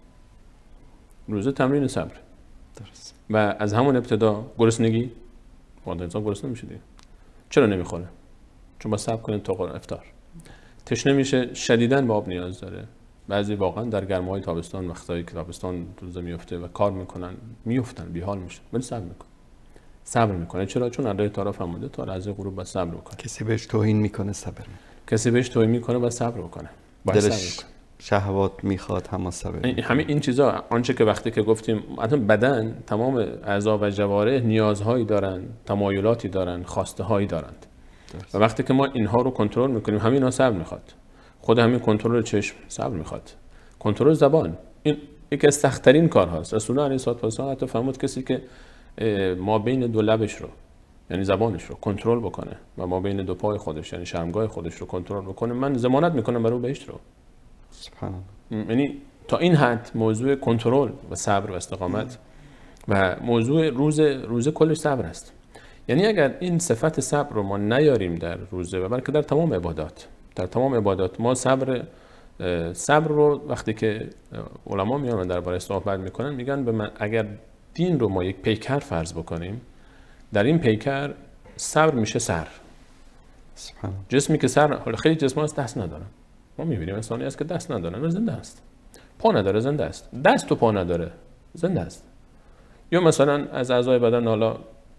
روزه تمرین صبر. درست. و از همون ابتدا گرسنگی، وقتی انسان گرسنه میشه دیگه چرا نمیخوره؟ چون با صبر کنه تا افطار. تشنه میشه، شدیداً به آب نیاز داره. بعضی واقعا در گرمای تابستان وقتایی که تابستان روزه میفته و کار میکنن میافتن، بیحال میشن، ولی صبر میکنه. صبر میکنه. چرا؟ چون الله تعالی فرموده تا لحظه غروب با صبر بکنه. کسی بهش توهین میکنه صبر میکنه. کسی بهش توهین میکنه با صبر بکنه. دلش شهوات میخواد هم صبر. همین این چیزا، آنچه که وقتی که گفتیم مثلا بدن تمام اعضا و جوارح نیازهایی دارن، تمایلاتی دارن، خواسته هایی دارند. درست. و وقتی که ما اینها رو کنترل میکنیم، همین ها صبر میخواد. خود همین کنترل چشم صبر میخواد. کنترل زبان این یکی از سخت‌ترین کارهاست. رسول الله علیه الصلاه و السلام حتی فرمود کسی که ما بین دو لبش رو، یعنی زبانش رو کنترل بکنه و ما بین دو پای خودش، یعنی شرمگاه خودش رو کنترل بکنه، من ضمانت میکنم برای بهشت رو. سبحان الله. یعنی تا این حد موضوع کنترل و صبر و استقامت و موضوع روز روزه کلش صبر است. یعنی اگر این صفت صبر رو ما نیاریم در روزه و بلکه در تمام عبادات، در تمام عبادات ما صبر صبر رو وقتی که علما میان درباره صحبت میکنن میگن به من اگر دین رو ما یک پیکر فرض بکنیم، در این پیکر صبر میشه سر. سبحان. جسمی که سر، خیلی جسم هست دست ندارن، ما میبینیم انسانی هست که دست ندارن و زنده است، پا نداره زنده است، دست و پا نداره زنده است. یا مثلا از اعضای بدن، حالا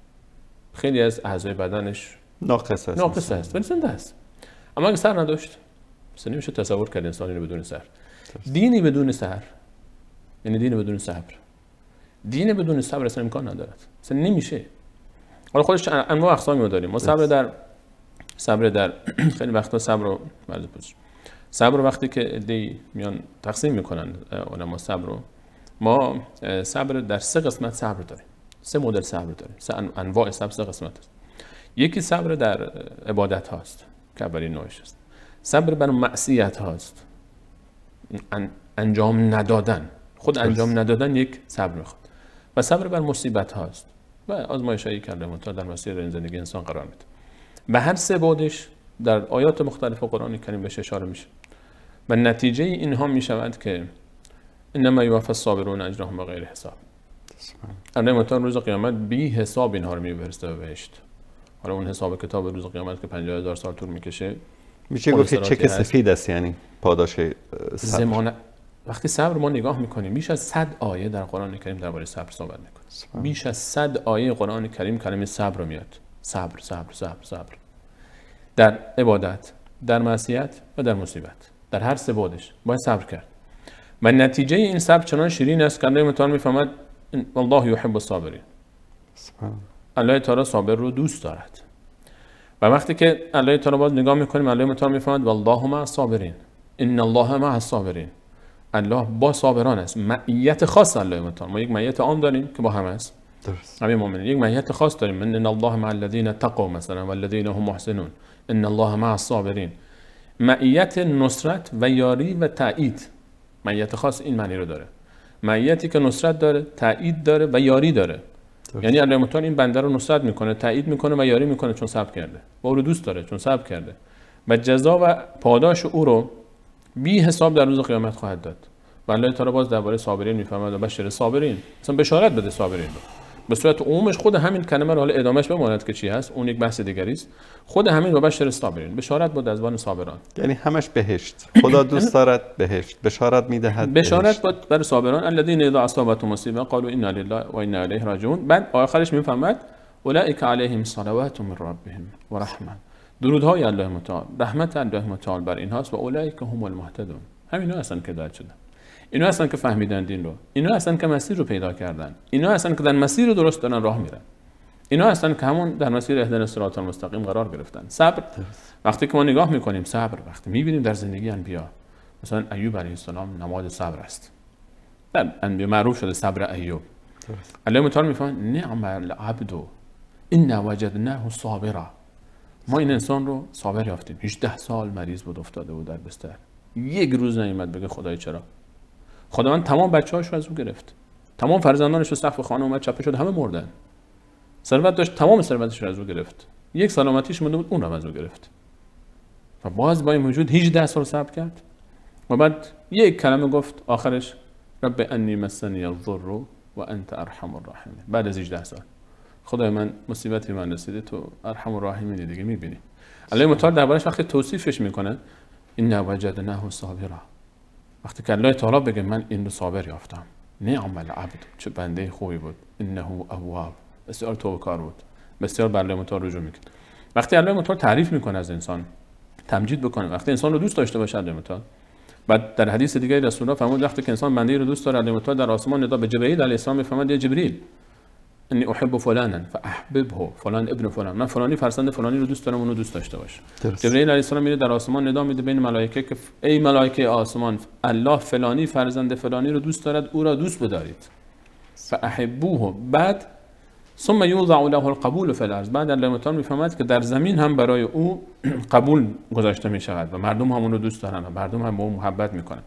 خیلی از اعضای بدنش ناقص است ناقص است ولی زنده است. اما اگه سر نداشت، مثلا نمیشه تصور کرد انسانی رو بدون سر. دینی بدون سر یعنی دین بدون صبر. دین بدون صبر اصلا امکان ندارد، اصلا نمیشه. حالا خودش انواع اقسامی رو داریم. ما صبر در صبر در خیلی وقتا صبر رو مرز پوش صبر وقتی که عده‌ای میان تقسیم میکنن علما صبر رو، ما صبر در سه قسمت صبر داریم، سه مدل صبر داریم، سه انواع صبر، سه قسمت است. یکی صبر در عبادت هاست که اولین نوعش است. صبر بر معصیت هاست، انجام ندادن، خود انجام ندادن یک صبر میخواد. و صبر بر مصیبت هاست و آزمایشایی که الله تعالی در مسیر زندگی انسان قرار میده. به هر سه بعدش در آیات مختلف قرآن کریم بهش اشاره میشه و نتیجه اینها میشود که انما یوفی الصابرون اجرهم بغیر حساب. الله تعالی روز قیامت بی حساب اینها رو میبرسته به بهشت. حالا اون حساب کتاب روز قیامت که پنجاه هزار سال طول میکشه میشه گفت چک سفید است، یعنی پاداش صبر. زمان وقتی صبر ما نگاه میکنیم بیش از صد آیه در قرآن کریم درباره صبر صحبت میکنه. بیش از صد آیه قرآن کریم کلمه صبر رو میاد. صبر صبر صبر صبر در عبادت، در معصیت و در مصیبت، در هر سه بعدش باید صبر کرد. و نتیجه این صبر چنان شیرین است که الله متعال میفهمد والله یحب الصابرین. الله تعالی صابر رو دوست دارد. و وقتی که الله تعالی باز نگاه میکنیم الله متعال میفهمد والله مع الصابرین، ان الله مع الصابرین. الله با صابران است. معیت خاص الله متعال. ما یک معیت عام داریم که با هم است. درست. همه مؤمنین یک معیت خاص داریم. من ان الله مع الذین اتقوا مثلا والذین هم محسنون. ان الله مع الصابرین. معیت نصرت و یاری و تایید. معیت خاص این معنی رو داره. معیتی که نصرت داره، تایید داره و یاری داره. درست. یعنی الله متعال این بنده رو نصرت میکنه، تایید میکنه و یاری میکنه چون صبر کرده. و او رو دوست داره چون صبر کرده. و جزا و پاداش او رو بی حساب در روز قیامت خواهد داد. و الله تعالی باز درباره صابرین میفهمد و بشر صابرین. مثلا بشارت بده صابرین رو. به صورت عمومش خود همین کلمه رو حالا ادامهش بماند که چی هست، اون یک بحث دیگری است. خود همین رو بشر صابرین، بشارت بود از وان صابران. یعنی همش بهشت. خدا دوست دارد بهشت. بشارت میدهد. بشارت بود برای صابران الذين اذا اصابتهم مصیبه قالوا انا لله و انا الیه راجعون. بعد آخرش میفهمد اولئک علیهم صلوات من ربهم و رحمه. درودهای الله متعال، رحمت الله متعال بر اینهاست و اولئک هم المهتدون. همینا هستن که هدایت شدن. اینا هستن که فهمیدن دین رو. اینا هستن که مسیر رو پیدا کردن. اینا هستن که در مسیر درست دارن راه میرن. اینا هستن که همون در مسیر اهدنا الصراط المستقیم قرار گرفتن. صبر. وقتی که ما نگاه میکنیم صبر، وقتی میبینیم در زندگی انبیا، مثلا ایوب علیه السلام نماد صبر است. در انبیا معروف شده صبر ایوب. الله متعال میفهمه نعم العبد ان وجدناه صابرا. ما این انسان رو صابر یافتیم. هجده سال مریض بود، افتاده بود در بستر. یک روز نیامد بگه خدای چرا؟ خداوند تمام بچه‌هاشو از او گرفت. تمام فرزندانش رو سقف خانه اومد چپه شد، همه مردن. ثروت داشت، تمام ثروتش رو از او گرفت. یک سلامتیش مونده بود، اون رو از او گرفت. و باز با این وجود هجده سال صبر کرد. و بعد یک کلمه گفت آخرش رب انی مسنی الضر و انت ارحم الراحمین. بعد از هجده سال خدای من مصیبتی من رسیده، تو ارحم الراحمینی دیگه میبینی. الله متعال دربارش وقتی توصیفش میکنه ان وجدناه صابرا، وقتی که الله تعالی بگه من این رو صابر یافتم، نعم العبد، چه بنده خوبی بود، انه اواب، بسیار توبه‌کار بود، بسیار بر الله متعال رجوع میکنه. وقتی الله متعال تعریف میکنه از انسان، تمجید بکنه، وقتی انسان رو دوست داشته باشه الله متعال. بعد در حدیث دیگه رسول الله فرمود وقتی که انسان بنده رو دوست داره الله متعال در آسمان ندا به جبرئیل علیه السلام میفرماد یا جبرئیل انی احب فلانا فاحببه، فلان ابن فلان، من فلانی فرزند فلانی رو دوست دارم، اونو دوست داشته باش. جبرئیل علیه السلام میره در آسمان ندا میده بین ملائکه که ای ملائکه آسمان، الله فلانی فرزند فلانی رو دوست دارد، او را دوست بدارید. فاحبوه. بعد ثم یوضع له القبول فی الارض. بعد الله متعال میفهمد که در زمین هم برای او قبول گذاشته می شود و مردم هم اون رو دوست دارن و مردم هم با او محبت میکنن.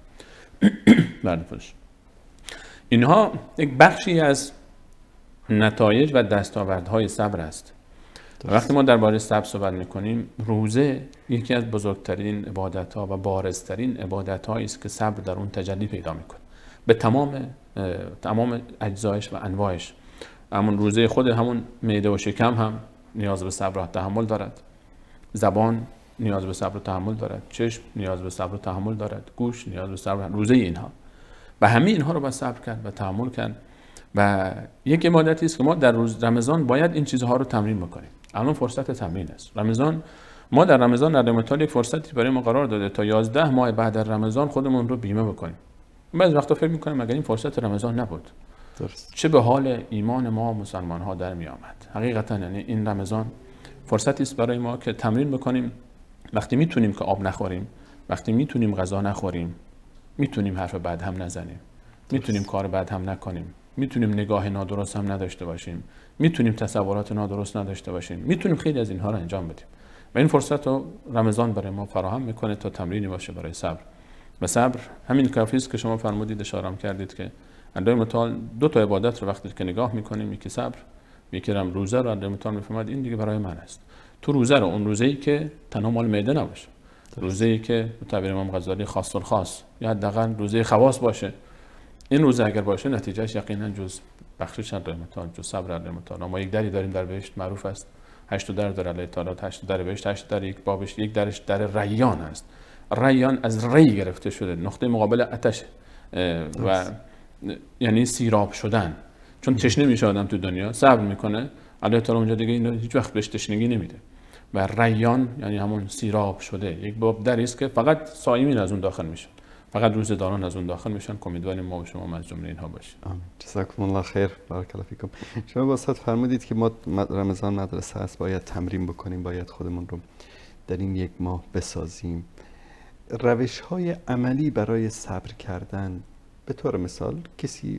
بعدش اینها یک بخشی از نتایج و دستاوردهای صبر است. وقتی ما درباره صبر صحبت میکنیم، روزه یکی از بزرگترین عبادت‌ها و بارزترین عبادت‌هایی است که صبر در اون تجلی پیدا میکنه به تمام تمام اجزایش و انواعش. همون روزه خود همون معده و شکم هم نیاز به صبر و تحمل دارد. زبان نیاز به صبر و تحمل دارد. چشم نیاز به صبر و تحمل دارد. گوش نیاز به صبر. روزه اینها و همه اینها رو باید صبر کرد و تحمل کرد. و یک عبادتی است که ما در روز رمضان باید این چیزها رو تمرین بکنیم. الان فرصت تمرین است. رمضان، ما در رمضان در رمضان یک فرصتی برای ما قرار داده تا یازده ماه بعد از رمضان خودمون رو بیمه بکنیم. بعضی وقتا فکر می‌کنیم اگر این فرصت رمضان نبود درست چه به حال ایمان ما مسلمان ها در می آمد. حقیقتا یعنی این رمضان فرصتی است برای ما که تمرین بکنیم. وقتی میتونیم که آب نخوریم، وقتی میتونیم غذا نخوریم، میتونیم حرف بد هم نزنیم، میتونیم کار بد هم نکنیم، میتونیم نگاه نادرست هم نداشته باشیم، میتونیم تصورات نادرست نداشته باشیم، میتونیم خیلی از اینها رو انجام بدیم. و این فرصت رو رمضان برای ما فراهم میکنه تا تمرینی باشه برای صبر. و صبر همین کافی است که شما فرمودید، اشاره کردید که الله متعال دو تا عبادت رو وقتی که نگاه میکنیم، یکی صبر، یکی هم روزه رو الله متعال میفهمد این دیگه برای من است. تو روزه رو، اون روزه‌ای که تنها مال معده نباشه، روزه‌ای که به تعبیر امام غزالی خاص الخاص یا حداقل روزه خواص باشه، این روزه اگر باشه نتیجهش یقینا جز بخشش الله متعال، جز صبر الله متعال. ما یک دری داریم در بهشت معروف است، هشت در در علیه تعالی، هشت در بهشت، هشت در یک بابش، یک درش در ریان است. ریان از ری گرفته شده، نقطه مقابل آتش و یعنی سیراب شدن. چون تشنه میشه آدم تو دنیا، صبر میکنه، علیه تعالی اونجا دیگه اینو هیچ وقت بهش تشنگی نمیده. و ریان یعنی همون سیراب شده، یک باب دری است که فقط صائمین از اون داخل میشن، فقط روزه‌داران از اون داخل میشن. امیدواریم ما و شما از جمله اینها باشیم. آمین. جزاکم الله خیر. بارک الله فیکم. شما با استاد فرمودید که ما رمضان مدرسه است، باید تمرین بکنیم، باید خودمون رو در این یک ماه بسازیم. روش های عملی برای صبر کردن، به طور مثال کسی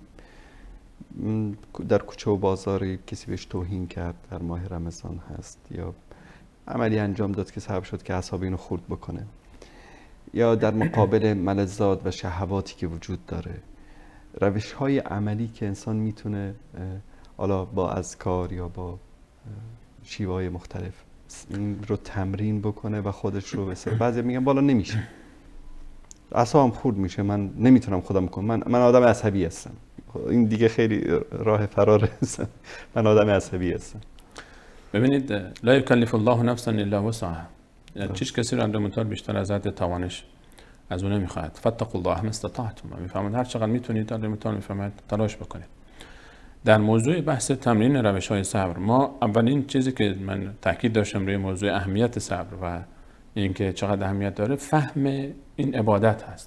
در کوچه و بازار کسی بهش توهین کرد در ماه رمضان هست، یا عملی انجام داد که سبب شد که اعصاب اینو خورد بکنه، یا در مقابل ملذات و شهواتی که وجود داره، روش های عملی که انسان میتونه حالا با اذکار یا با شیوه های مختلف این رو تمرین بکنه و خودش رو بسازه. بعضی میگن بالا نمیشه، اعصابم خورد میشه، من نمیتونم خودم کنم، من من آدم عصبی هستم. این دیگه خیلی راه فرار هستم، من آدم عصبی هستم. ببینید، لا یکلف الله نفسا الا وسعها، یعنی هیچ کسی رو اندرمونتار بیشتر از حد توانش از اون نمیخواد. فاتقوا الله ما استطعتم، میفهمید هر چقدر میتونید اندرمونتار میفهمید تلاش بکنید. در موضوع بحث تمرین روش های صبر، ما اولین چیزی که من تاکید داشتم روی موضوع اهمیت صبر و اینکه چقدر اهمیت داره، فهم این عبادت هست.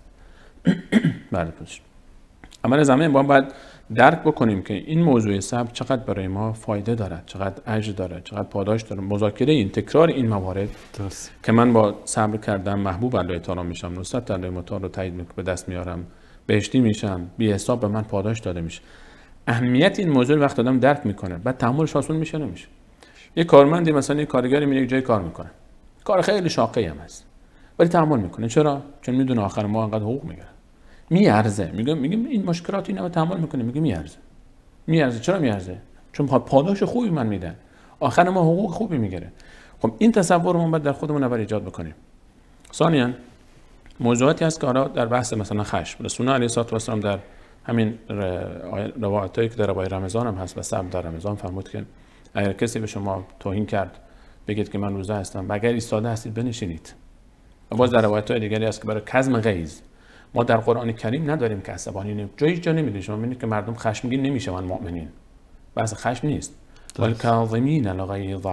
بله پس اما زمین ما باید درک بکنیم که این موضوع صبر چقدر برای ما فایده دارد، چقدر اجر داره، چقدر پاداش داره. مذاکره این تکرار این موارد درست. که من با صبر کردم محبوب الله تعالی میشم، نصرت الله متعال رو تایید به دست میارم، بهشتی میشم، بی حساب به من پاداش داده میشه. اهمیت این موضوع وقت آدم درک میکنه، بعد تحملش آسون میشه نمیشه. یه کارمندی مثلا یه کارگری میره یک جای کار میکنه، کار خیلی شاقی هم هست، ولی تحمل میکنه. چرا؟ چون میدونه آخر ماه انقدر حقوق میگیره. میارزه، میگه میگه این مشکلات اینا رو تحمل میکنه، میگه میارزه. میارزه. چرا میارزه؟ چون پاداش خوبی من میدن، آخر ما حقوق خوبی میگیره. خب این تصور رو ما باید در خودمون اول ایجاد بکنیم. ثانیاً موضوعاتی هست که حالا در بحث مثلا خشم، رسول الله علیه الصلاه و السلام در همین روایتایی که در روای رمضان هم هست و صبر در رمضان فرمود که اگر کسی به شما توهین کرد بگید که من روزه هستم و اگر ایستاده هستید بنشینید. و باز در روایت‌های دیگری هست که برای کظم غیظ، ما در قرآن کریم نداریم که عصبانی نیم، جایی جا نمیده. شما می‌بینید که مردم خشمگین نمیشن مؤمنین، بحث خشم نیست. والکاظمین الغیظ،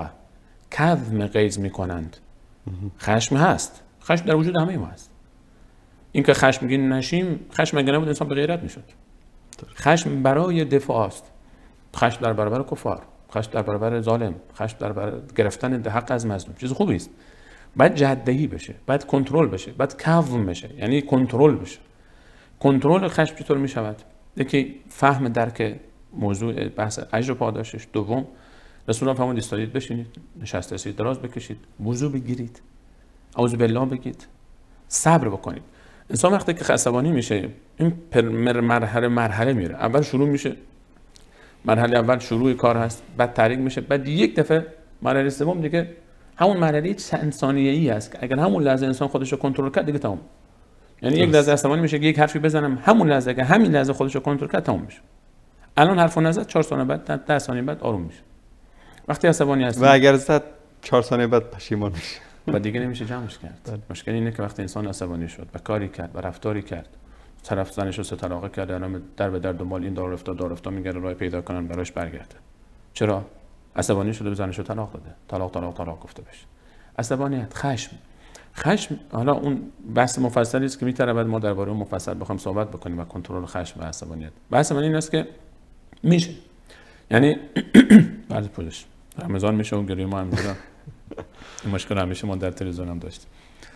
کظم غیظ میکنند. خشم هست، خشم در وجود همه ما هست. اینکه خشمگین نشیم، خشم اگر نبود انسان به غیرت میشد. خشم برای دفاع است، خشم در برابر کفار، خشم در برابر ظالم، خشم در برابر گرفتن حق از مظلوم چیز خوبی است. بعد جهت‌دهی بشه، بعد کنترل بشه، بعد کظم بشه، یعنی کنترل بشه. کنترل خشم چطور میشود؟ یکی فهم درک موضوع بحث اجر و پاداشش. دوم رسول الله فرمود ایستادید بشینید، نشسته هستید دراز بکشید، وضو بگیرید، اعوذ بالله بگید، صبر بکنید. انسان وقتی که عصبانی میشه این مرحله مرحله میره. اول شروع میشه، مرحله اول شروع کار هست، بعد تحریک میشه، بعد یک دفعه مرحله سوم دیگه همون مرحله ثانیه‌ای است که اگر همون لحظه انسان خودش رو کنترل کرد دیگه تمام. یعنی یک لحظه عصبانی میشه که یک حرفی بزنم، همون لحظه که همین لحظه خودش رو کنترل کرد تمام میشه. الان حرفو نزد، چهار ثانیه بعد، ده ثانیه بعد آروم میشه. وقتی عصبانی هست و اگر زد چهار ثانیه بعد پشیمان میشه و دیگه نمیشه جمعش کرد. مشکل اینه که وقتی انسان عصبانی شد و کاری کرد و رفتاری کرد، طرف زنش رو طلاق کرد، الان در به در دنبال این دار رفتا دار رفتا میگره راه پیدا کنن براش برگرده. چرا؟ عصبانی شده، به زنش رو طلاق داده. طلاق طلاق طلاق گفته بشه. عصبانیت، خشم. خشم حالا اون بحث مفصلی است که میتونه بعد ما درباره اون مفصل بخوایم صحبت بکنیم و کنترل خشم و عصبانیت. بحث من این است که میشه، یعنی بعد پولش رمضان میشه و گریه ما هم میذارم. این مشکل همیشه ما در تلویزیون هم داشتیم.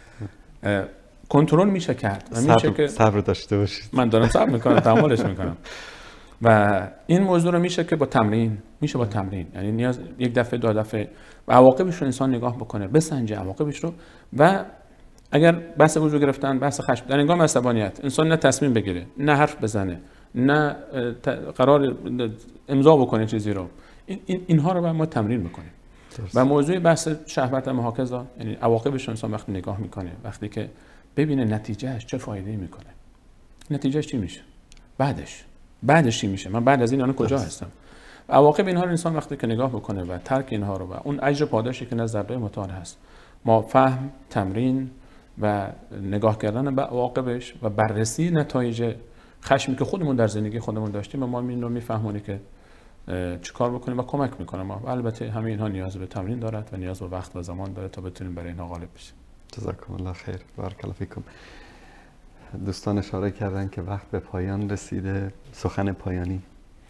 کنترل میشه کرد و میشه که صبر داشته باشید. من دارم صبر میکنم، تحملش میکنم. و این موضوع رو میشه که با تمرین، میشه با تمرین، یعنی نیاز یک دفعه دو دفعه و عواقبش رو انسان نگاه بکنه، بسنجه عواقبش رو. و اگر بحث وضو گرفتن، بحث خشم، در هنگام عصبانیت انسان نه تصمیم بگیره، نه حرف بزنه، نه قرار امضا بکنه چیزی رو، این اینها رو باید ما تمرین بکنیم. و موضوع بحث شهوت هم هکذا، یعنی عواقبش انسان وقتی نگاه میکنه، وقتی که ببینه نتیجهش چه فایده میکنه، نتیجهش چی میشه، بعدش بعدش چی میشه، من بعد از این الان کجا هستم. عواقب اینها رو انسان وقتی که نگاه بکنه و ترک اینها رو و اون اجر پاداشی که نزد ضربه متعال هست، ما فهم، تمرین و نگاه کردن به عواقبش و بررسی نتایج خشمی که خودمون در زندگی خودمون داشتیم و ما این رو میفهمونیم که چیکار بکنیم و کمک میکنه ما. البته همه اینها نیاز به تمرین دارد و نیاز به وقت و زمان داره تا بتونیم برای اینها غالب بشیم. جزاکم الله خیر، بارک الله فیکم. دوستان اشاره کردن که وقت به پایان رسیده. سخن پایانی.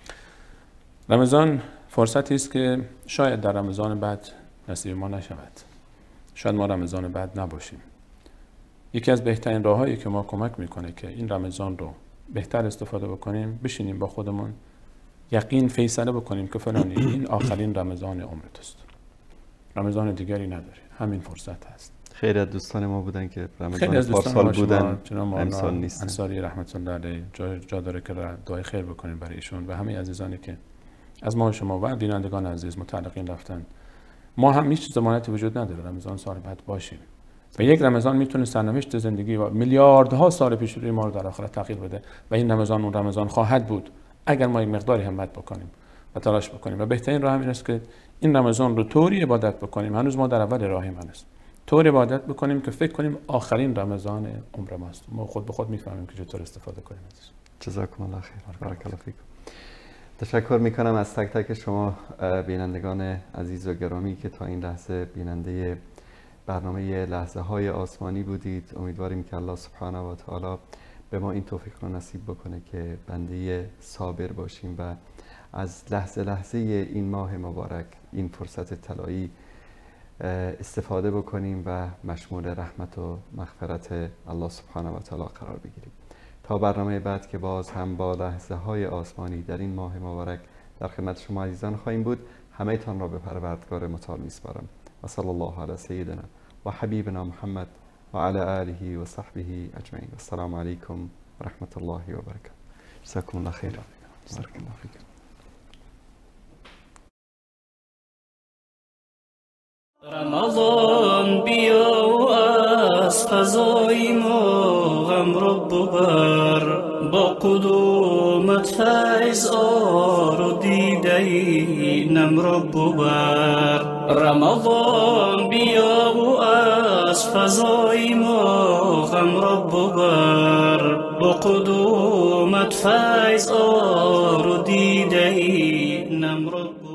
رمضان فرصتی است که شاید در رمضان بعد نصیب ما نشود، شاید ما رمضان بعد نباشیم. یکی از بهترین راههایی که ما کمک میکنه که این رمضان رو بهتر استفاده بکنیم، بشینیم با خودمون یقین فیصله بکنیم که فلانی این آخرین رمضان عمرت است، رمضان دیگری نداری، همین فرصت هست. خیلی از دوستان ما بودن که خیلی رمضان پارسال بودن، امسال نیستن. انصاری رحمت الله علیه جا, جا داره که دعای خیر بکنیم برای ایشون و همه عزیزانی که از ما و شما و بینندگان عزیز متعلقین رفتن. ما هم هیچ ضمانتی وجود نداره رمضان سال بعد باشیم و یک رمضان میتونه سرنوشت زندگی و میلیاردها سال پیش روی ما رو در آخرت تغییر بده و این رمضان اون رمضان خواهد بود اگر ما یک مقداری همت بکنیم و تلاش بکنیم. و بهترین راه همین است که این رمضان رو طوری عبادت بکنیم، هنوز ما در اول راهیم هنوز، طوری عبادت بکنیم که فکر کنیم آخرین رمضان عمر ماست. ما خود به خود میفهمیم که چطور استفاده کنیم ازش. جزاکم الله خیر، بارک الله فیکم. تشکر میکنم از تک تک شما بینندگان عزیز و گرامی که تا این لحظه بیننده برنامه لحظه های آسمانی بودید. امیدواریم که الله سبحانه و تعالی به ما این توفیق رو نصیب بکنه که بنده صابر باشیم و از لحظه لحظه این ماه مبارک، این فرصت طلایی استفاده بکنیم و مشمول رحمت و مغفرت الله سبحانه و تعالی قرار بگیریم. تا برنامه بعد که باز هم با لحظه های آسمانی در این ماه مبارک در خدمت شما عزیزان خواهیم بود. همه تان را به پروردگار متعال میسپارم و صلی الله علی سیدنا و حبیبنا محمد و علی آله و صحبه اجمعین. السلام علیکم و رحمت الله و برکاته. جزاکم الله خیر. بارک الله فیکم. رمضان بیا و از فضای ما غم رو ببر، با قدومت فیض آر و دیده نم رو ببر. رمضان بیا و از فضای ما غم رو ببر، با قدومت فیض آر و دیده نم رو ببر.